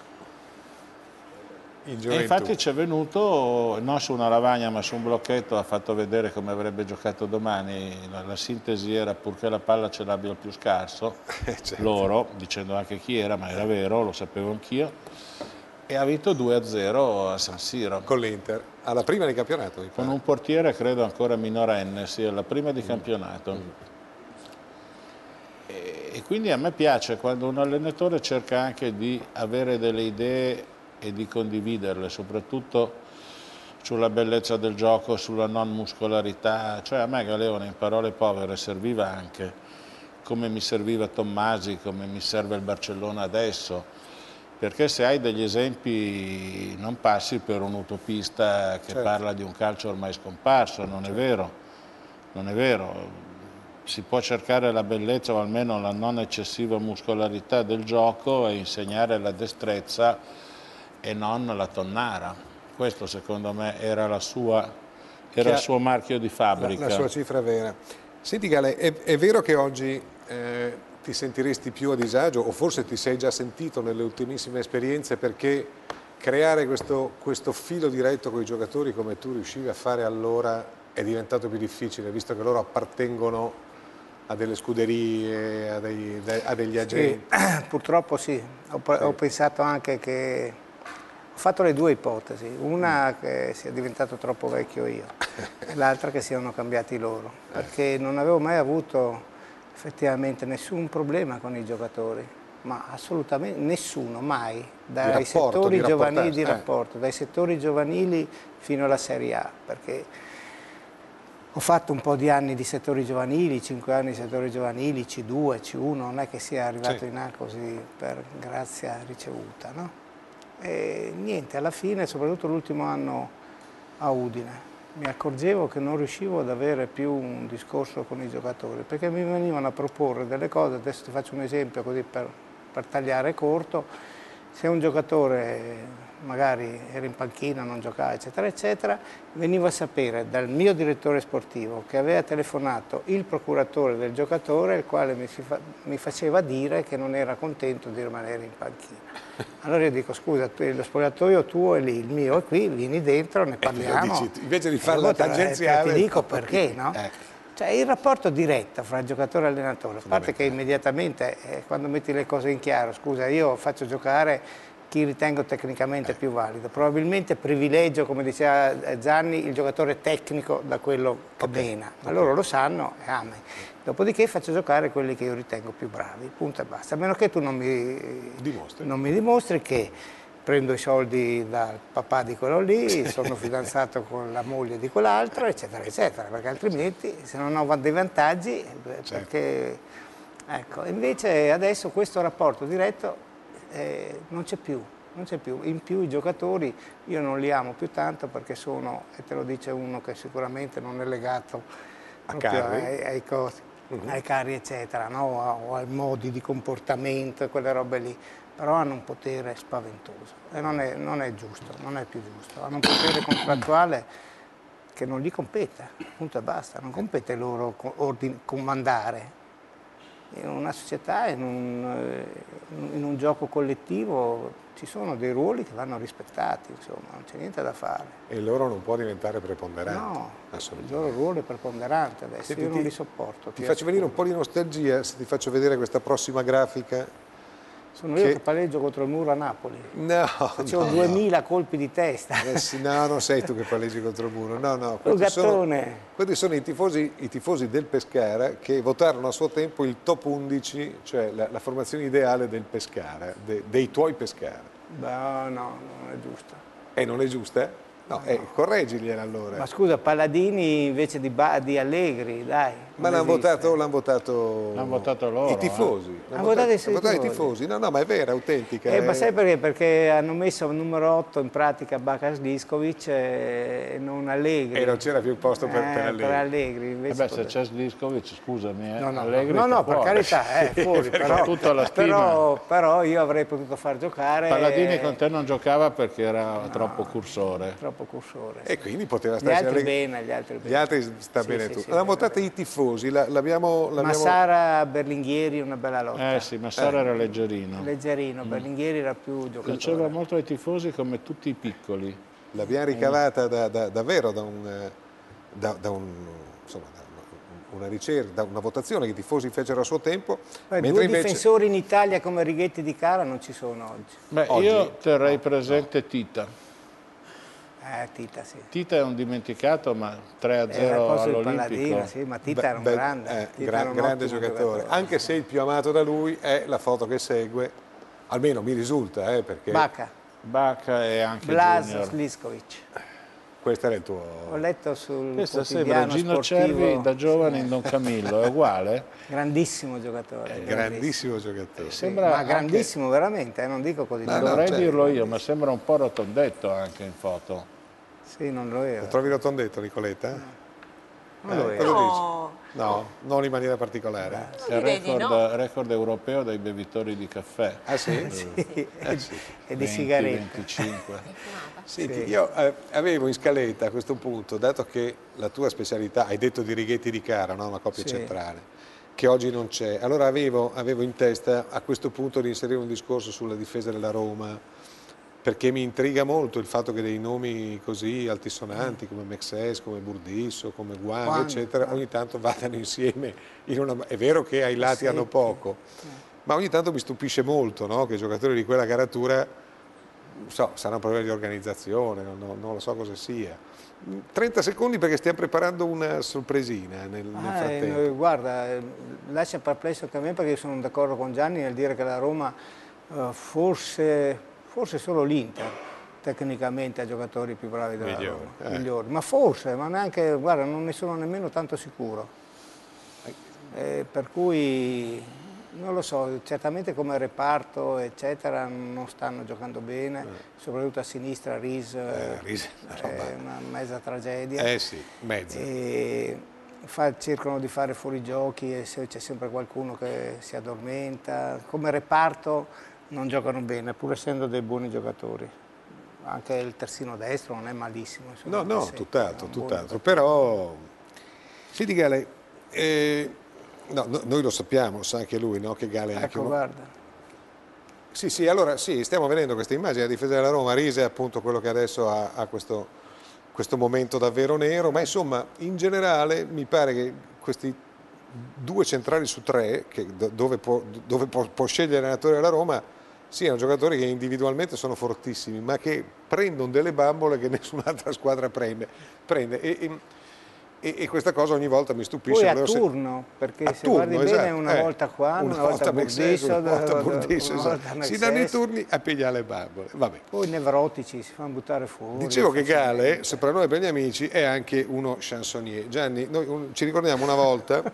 In E infatti ci è venuto non su una lavagna ma su un blocchetto, ha fatto vedere come avrebbe giocato domani, la, la sintesi era purché la palla ce l'abbia il più scarso, certo. Loro, dicendo anche chi era, ma era vero, lo sapevo anch'io, e ha vinto due a zero a San Siro. Con l'Inter, alla prima di campionato? Mi Con un portiere credo ancora minorenne, sì, alla prima di mm. campionato. Mm. E quindi a me piace quando un allenatore cerca anche di avere delle idee e di condividerle, soprattutto sulla bellezza del gioco, sulla non muscolarità. Cioè a me Galeone, in parole povere, serviva anche come mi serviva Tommasi, come mi serve il Barcellona adesso, perché se hai degli esempi non passi per un utopista che certo. parla di un calcio ormai scomparso, non certo. è vero, non è vero. Si può cercare la bellezza o almeno la non eccessiva muscolarità del gioco e insegnare la destrezza e non la tonnara. Questo secondo me era, la sua, era il suo marchio di fabbrica. La, la sua cifra vera. Senti Gale, è, è vero che oggi eh, ti sentiresti più a disagio o forse ti sei già sentito nelle ultimissime esperienze perché creare questo, questo filo diretto con i giocatori come tu riuscivi a fare allora è diventato più difficile visto che loro appartengono a delle scuderie, a, dei, a degli agenti? Sì, purtroppo sì. Ho, sì. Ho pensato anche che... Ho fatto le due ipotesi, una mm. che sia diventato troppo vecchio io e l'altra che siano cambiati loro, perché non avevo mai avuto effettivamente nessun problema con i giocatori, ma assolutamente nessuno, mai, dai rapporto, settori di giovanili di eh. rapporto, dai settori giovanili fino alla Serie A, perché ho fatto un po' di anni di settori giovanili, cinque anni di settori giovanili, C due, C uno, non è che sia arrivato sì. in A così per grazia ricevuta, no? E niente, alla fine, soprattutto l'ultimo anno a Udine, mi accorgevo che non riuscivo ad avere più un discorso con i giocatori, perché mi venivano a proporre delle cose, adesso ti faccio un esempio così per, per tagliare corto, se un giocatore magari era in panchina, non giocava, eccetera, eccetera, venivo a sapere dal mio direttore sportivo che aveva telefonato il procuratore del giocatore, il quale mi, fa, mi faceva dire che non era contento di rimanere in panchina. Allora io dico, scusa, lo spogliatoio tuo è lì, il mio è qui, vieni dentro, ne parliamo. Dici, invece di farla tangenziale... Ti dico perché, no? Eh. Cioè il rapporto diretto fra il giocatore e l'allenatore, a parte che immediatamente eh, quando metti le cose in chiaro, scusa, io faccio giocare chi ritengo tecnicamente eh. più valido, probabilmente privilegio, come diceva Gianni, il giocatore tecnico da quello che okay. mena, ma okay. loro lo sanno e amen. Dopodiché faccio giocare quelli che io ritengo più bravi, punto e basta, a meno che tu non mi dimostri, non mi dimostri che prendo i soldi dal papà di quello lì, sono fidanzato con la moglie di quell'altro, eccetera, eccetera, perché altrimenti se non ho dei vantaggi, certo. perché Ecco, invece adesso questo rapporto diretto eh, non c'è più, non c'è più. In più i giocatori io non li amo più tanto perché sono, e te lo dice uno che sicuramente non è legato A proprio carri? ai, ai cosi, Mhm. ai carri eccetera, no? O ai modi di comportamento e quelle robe lì, però hanno un potere spaventoso e non è, non è giusto, non è più giusto. Hanno un potere contrattuale che non gli compete, punto e basta, non compete loro co- ordin- comandare. In una società, in un, eh, in un gioco collettivo ci sono dei ruoli che vanno rispettati, insomma, non c'è niente da fare. E loro non può diventare preponderante. No, il Assolutamente. loro ruolo è preponderante adesso, Senti, io non ti- li sopporto. Ti faccio venire un po' di nostalgia se ti faccio vedere questa prossima grafica. Sono io che- che palleggio contro il muro a Napoli. No, Facevo no, duemila colpi di testa. Eh sì, no, non sei tu che palleggi contro il muro, no, no. Col Questi sono, gattone. questi sono i tifosi, i tifosi del Pescara che votarono a suo tempo il top undici, cioè la, la formazione ideale del Pescara, de- dei tuoi Pescara. No, no, non è giusto. E non è giusta? No, eh, correggigliela allora. Ma scusa, Palladini invece di, Ba- di Allegri, dai. Ma non l'hanno esiste. votato, l'hanno votato, L'hanno votato loro, i tifosi. eh. L'hanno Hanno votato i l'hanno votato i tifosi. tifosi. No, no, ma è vera, è autentica. Eh, ma è- sai perché? Perché hanno messo il numero otto in pratica Bakas Liskovic e non Allegri. E non c'era più posto per, Eh, per Allegri. per Allegri, Eh invece beh, se poteva- c'è Sliskovic, scusami, eh, No, no, Allegri no, no, sta per fuori. carità, eh, fuori, però, tutta la stima. però, però io avrei potuto far giocare Palladini con te non giocava perché era troppo cursore. troppo cursore. E quindi poteva Gli starci altri Allegri. bene, gli altri bene. Gli altri sta Sì, bene sì, tu. sì, L'hanno bene, votato i tifosi, la- l'abbiamo... l'abbiamo- Massara, Berlinghieri, una bella lotta. Eh sì, Massara era leggerino. Leggerino, Berlinghieri era più Piaceva giocatore. molto ai tifosi come tutti i piccoli. L'abbiamo ricavata da- da- davvero da, un, eh, da, da un, insomma, da una ricerca, da una votazione che i tifosi fecero a suo tempo, Poi mentre due invece difensori in Italia come Righetti di Cara non ci sono oggi. Beh, Oggi- io terrei presente Tita. Eh, Tita sì. Tita è un dimenticato, ma tre a Era zero cosa del all'Olimpico. Palladino, sì, ma Tita Be- era un be- grande, eh, Tita gran- era un grande ottimo giocatore, anche se il più amato da lui è la foto che segue, almeno mi risulta, eh, perché Baca, Bacca e anche Blas Junior. Sliskovic. questo era il tuo... Ho letto sul Questa sembra quotidiano Gino sportivo, Cervi da giovane in Don Camillo, è uguale? grandissimo giocatore. grandissimo giocatore. Sì, Sembra ma anche- grandissimo veramente, eh, non dico così. No, no, Dovrei certo. dirlo io, ma sembra un po' rotondetto anche in foto. Sì, non lo era. Lo trovi rotondetto, Nicoletta? Non lo Eh, era. cosa No. dici? No, non in maniera particolare. È il vedi, record, no? record europeo dei bevitori di caffè. Ah sì? Sì, e, e di venti, sigarette. venticinque. Senti, io eh, avevo in scaletta a questo punto, dato che la tua specialità, hai detto di Righetti di Cara, no? Una coppia Sì. centrale, che oggi non c'è, allora avevo, avevo in testa a questo punto di inserire un discorso sulla difesa della Roma, perché mi intriga molto il fatto che dei nomi così altisonanti come Mexes, come Burdisso, come Guan, Guan, eccetera, ogni tanto vadano insieme. In una... È vero che ai lati Sì. hanno poco, ma ogni tanto mi stupisce molto, no? Che i giocatori di quella caratura, non so, saranno problemi di organizzazione, non, non- non lo so cosa sia. trenta secondi perché stiamo preparando una sorpresina nel, nel Ah, eh, frattempo. no, guarda, eh, lascia perplesso anche a me perché io sono d'accordo con Gianni nel dire che la Roma eh, forse, forse solo l'Inter tecnicamente ha giocatori più bravi della Migliori, Roma, eh. migliori. Ma forse, ma neanche, guarda, non ne sono nemmeno tanto sicuro. Eh, per cui non lo so, certamente come reparto eccetera non stanno giocando bene, soprattutto a sinistra Ries Eh, Ries, una roba. è una mezza tragedia. Eh sì, mezzo. E fa- cercano di fare fuorigiochi e se c'è sempre qualcuno che si addormenta. Come reparto non giocano bene, pur essendo dei buoni giocatori. Anche il terzino destro non è malissimo. insomma, No, no, Pessetti, tutt'altro, è un buon tutt'altro. giocatore. Però, senti Gale, eh, no, no, noi lo sappiamo, sa anche lui, no? Che Gale è anche Ecco, uno... guarda. Sì, sì, allora sì, stiamo vedendo queste immagini, la difesa della Roma, Rise è appunto quello che adesso ha, ha questo, questo momento davvero nero, ma insomma in generale mi pare che questi due centrali su tre, che, do- dove, può, dove può, può scegliere l'allenatore della Roma, siano giocatori che individualmente sono fortissimi, ma che prendono delle bambole che nessun'altra squadra prende. prende. E, e, e- e questa cosa ogni volta mi stupisce. Poi a volevo se- turno, perché a se turno, guardi bene esatto, una eh. volta qua, una, volta volta Mexes, Burdisso, una volta una Burdisso, volta esatto. Si danno i Mexes. turni a pigliare le bambole. Vabbè. Poi nevrotici, si fanno buttare fuori. Dicevo che Gale, facilmente. sopra noi per gli amici, è anche uno chansonnier. Gianni, noi un- ci ricordiamo una volta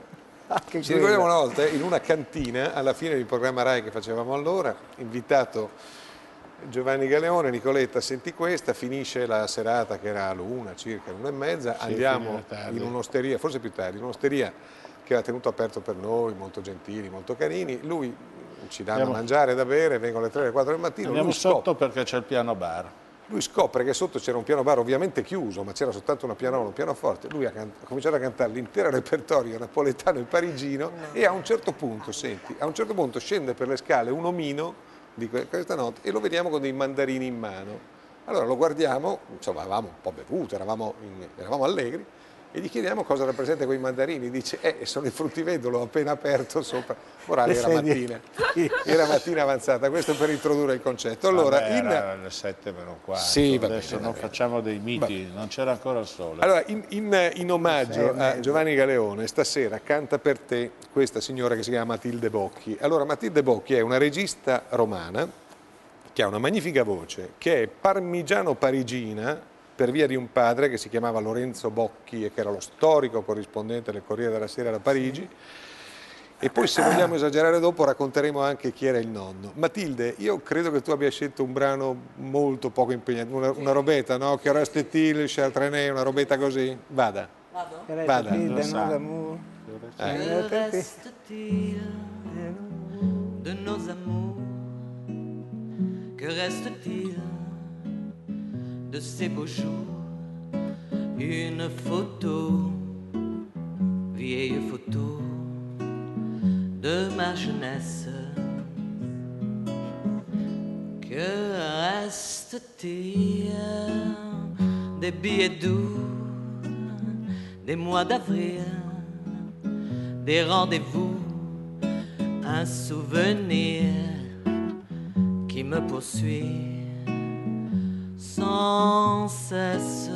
Anche Ci quella. ricordiamo una volta in una cantina, alla fine del programma Rai che facevamo allora, invitato Giovanni Galeone, Nicoletta, senti questa, finisce la serata che era all'una, circa l'una e mezza, Sì, andiamo finiva tardi. in un'osteria, forse più tardi, in un'osteria che era tenuto aperto per noi, molto gentili, molto carini, lui ci danno Andiamo- a mangiare da bere, vengono alle tre, alle quattro del mattino, Andiamo lui scopre, sotto perché c'è il piano bar. lui scopre che sotto c'era un piano bar ovviamente chiuso, ma c'era soltanto una pianola, un pianoforte, lui ha, can- ha cominciato a cantare l'intero repertorio napoletano e parigino e a un certo punto, senti, a un certo punto scende per le scale un omino di que- questa notte e lo vediamo con dei mandarini in mano. Allora lo guardiamo, insomma avevamo un po' bevuto, eravamo, in- eravamo allegri e gli chiediamo cosa rappresenta quei mandarini, dice eh sono i fruttivendolo appena aperto sopra, morale Le era sedie. mattina, era mattina avanzata, questo per introdurre il concetto. Allora, Vabbè, in- era alle sette meno quarto. Sì, va bene, adesso va non bene. facciamo dei miti, non c'era ancora il sole. Allora, in, in- in omaggio Sei e a mezzo. Giovanni Galeone, stasera canta per te questa signora che si chiama Matilde Bocchi. Allora, Matilde Bocchi è una regista romana che ha una magnifica voce, che è parmigiano-parigina per via di un padre che si chiamava Lorenzo Bocchi e che era lo storico corrispondente del Corriere della Sera da Parigi. E poi se vogliamo esagerare dopo racconteremo anche chi era il nonno. Matilde, io credo che tu abbia scelto un brano molto poco impegnativo, una, una robetta, no? Che reste til, Chartrené, una robetta così. Vada. Che Vada. reste-t-il Lo de sa. nos amours? Eh. Eh, Que reste-t-il de nos amours? Que reste-t-il de ces beaux jours? Une photo, vieille photo de ma jeunesse. Que reste-t-il des billets doux, des mois d'avril, des rendez-vous, un souvenir qui me poursuit sans cesse.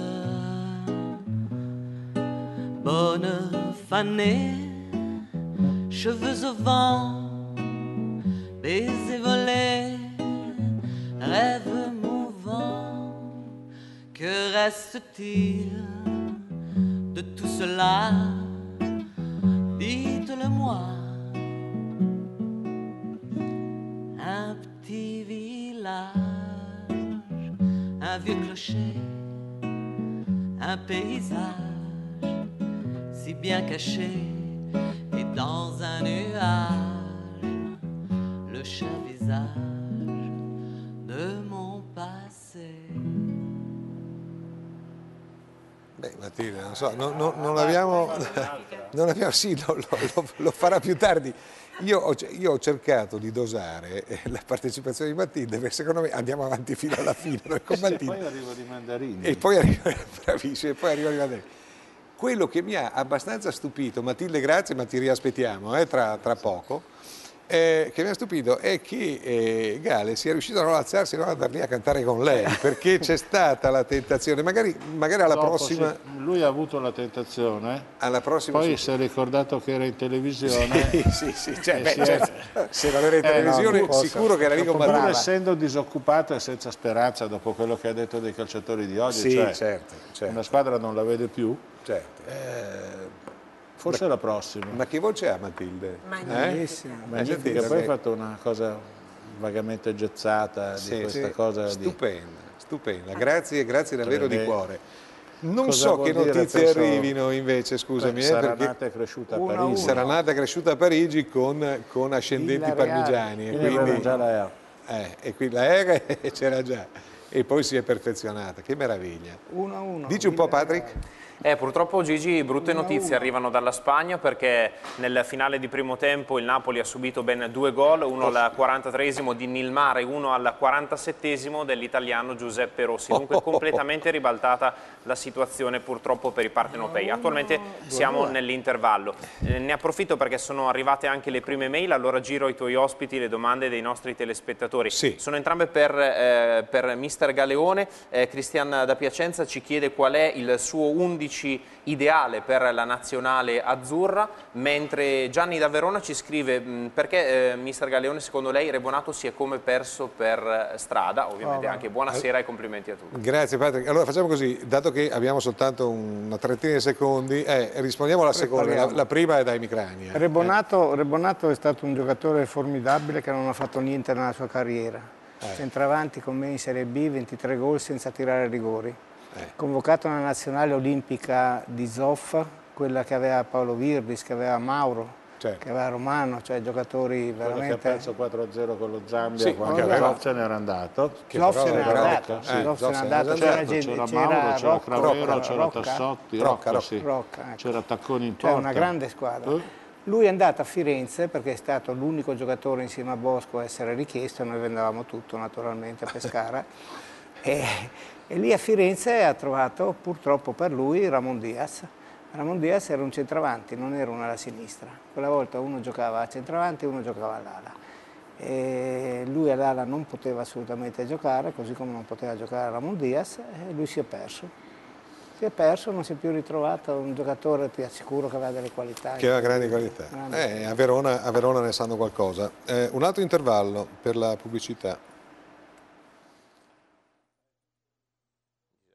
Bonne fanée, cheveux au vent, baisers volés, rêves mouvants. Que reste-t-il de tout cela? Dites-le-moi. Un petit village, un vieux clocher, un paysage si bien caché, et dans un nuage, le chat visage de mon passé. Beh, Matilde, non so, no- no- non abbiamo, non abbiamo, sì, lo, lo- lo- lo farà più tardi. Io ho, io ho cercato di dosare eh, la partecipazione di Matilde, perché secondo me andiamo avanti fino alla fine. Noi con E Matilde. poi arrivo di mandarini. E poi arriva, bravissimo, e poi arriva di Matilde. Quello che mi ha abbastanza stupito, Matilde grazie, ma ti riaspettiamo eh, tra, tra poco, eh, che mi ha stupito è che eh, Gale sia riuscito a non alzarsi e non andare lì a cantare con lei, perché c'è stata la tentazione, magari, magari alla Dopo, prossima... sì, lui ha avuto la tentazione, Alla prossima poi su- si è ricordato che era in televisione. Sì, sì, sì, cioè, E beh, si è- certo, se non era in Eh, no, televisione non posso. sicuro che era lì con Pur Matilde. essendo disoccupato e senza speranza dopo quello che ha detto dei calciatori di oggi, Sì, cioè, certo, certo, una squadra non la vede più, certo. forse la prossima. Ma che voce ha Matilde? Bellissima. Eh? Magnifica, poi hai fatto una cosa vagamente gezzata Sì, di questa sì, cosa di... stupenda, stupenda. Grazie, grazie davvero di Tremendo. cuore. Non Cosa so vuol che dire notizie questo? arrivino invece, scusami, eh, sarà perché nata e cresciuta a Uno a Parigi. uno. sarà nata e cresciuta a Parigi con, con ascendenti Villareale. parmigiani. E Quindi aveva quindi, già la eh, e qui la era c'era già. E poi si è perfezionata, che meraviglia. Uno a uno. Dici un po' Patrick? Eh, purtroppo Gigi, brutte uno a notizie uno. arrivano dalla Spagna perché nel finale di primo tempo il Napoli ha subito ben due gol, uno al quarantatreesimo di Nilmar e uno al quarantasettesimo dell'italiano Giuseppe Rossi. Dunque completamente ribaltata la situazione purtroppo per i partenopei. Attualmente siamo nell'intervallo. Eh, ne approfitto perché sono arrivate anche le prime mail, allora giro ai tuoi ospiti le domande dei nostri telespettatori. Sì. Sono entrambe per, eh, per mister Galeone. Eh, Cristian da Piacenza ci chiede qual è il suo undici undici ideale per la nazionale azzurra, mentre Gianni da Verona ci scrive mh, perché eh, mister Galleone secondo lei Rebonato si è come perso per strada, ovviamente Oh, anche buonasera e complimenti a tutti. Grazie Patrick. Allora facciamo così, dato che abbiamo soltanto una trentina di secondi, eh, rispondiamo alla seconda, la, la prima è da Emicrania. Rebonato, Rebonato è stato un giocatore formidabile che non ha fatto niente nella sua carriera. Eh. Centravanti con me in Serie B, ventitré gol senza tirare rigori. Eh. Convocato nella nazionale olimpica di Zoff, quella che aveva Paolo Virdis, che aveva Mauro, Certo. che aveva Romano, cioè giocatori Quello che ha veramente... perso quattro a zero con lo Zambia Sì, quando che aveva- Zoff se n'era andato. Che Zoff però se n'è era andato, Rocca. sì, Eh, Zoff se Zoff n'è se n'è andato, andato. c'era, Certo, gente- c'era c'era Mauro, c'era Rocca, Cravero, Rocca, c'era Rocca, Tassotti, Rocca, Rocca, Rocca. sì. Rocca, ecco. C'era Tacconi in Cioè porta. una grande squadra. Eh? Lui è andato a Firenze perché è stato l'unico giocatore insieme a Bosco a essere richiesto, noi vendavamo tutto naturalmente a Pescara e, e lì a Firenze ha trovato purtroppo per lui Ramon Diaz. Ramon Diaz era un centravanti, non era uno alla sinistra. Quella volta uno giocava a centravanti e uno giocava all'ala. E lui all'ala non poteva assolutamente giocare, così come non poteva giocare Ramon Diaz, e lui si è perso. Si è perso, non si è più ritrovato un giocatore, ti assicuro che aveva delle qualità. Che aveva grandi qualità. Grandi. Eh, a, Verona, a Verona ne sanno qualcosa. Eh, un altro intervallo per la pubblicità.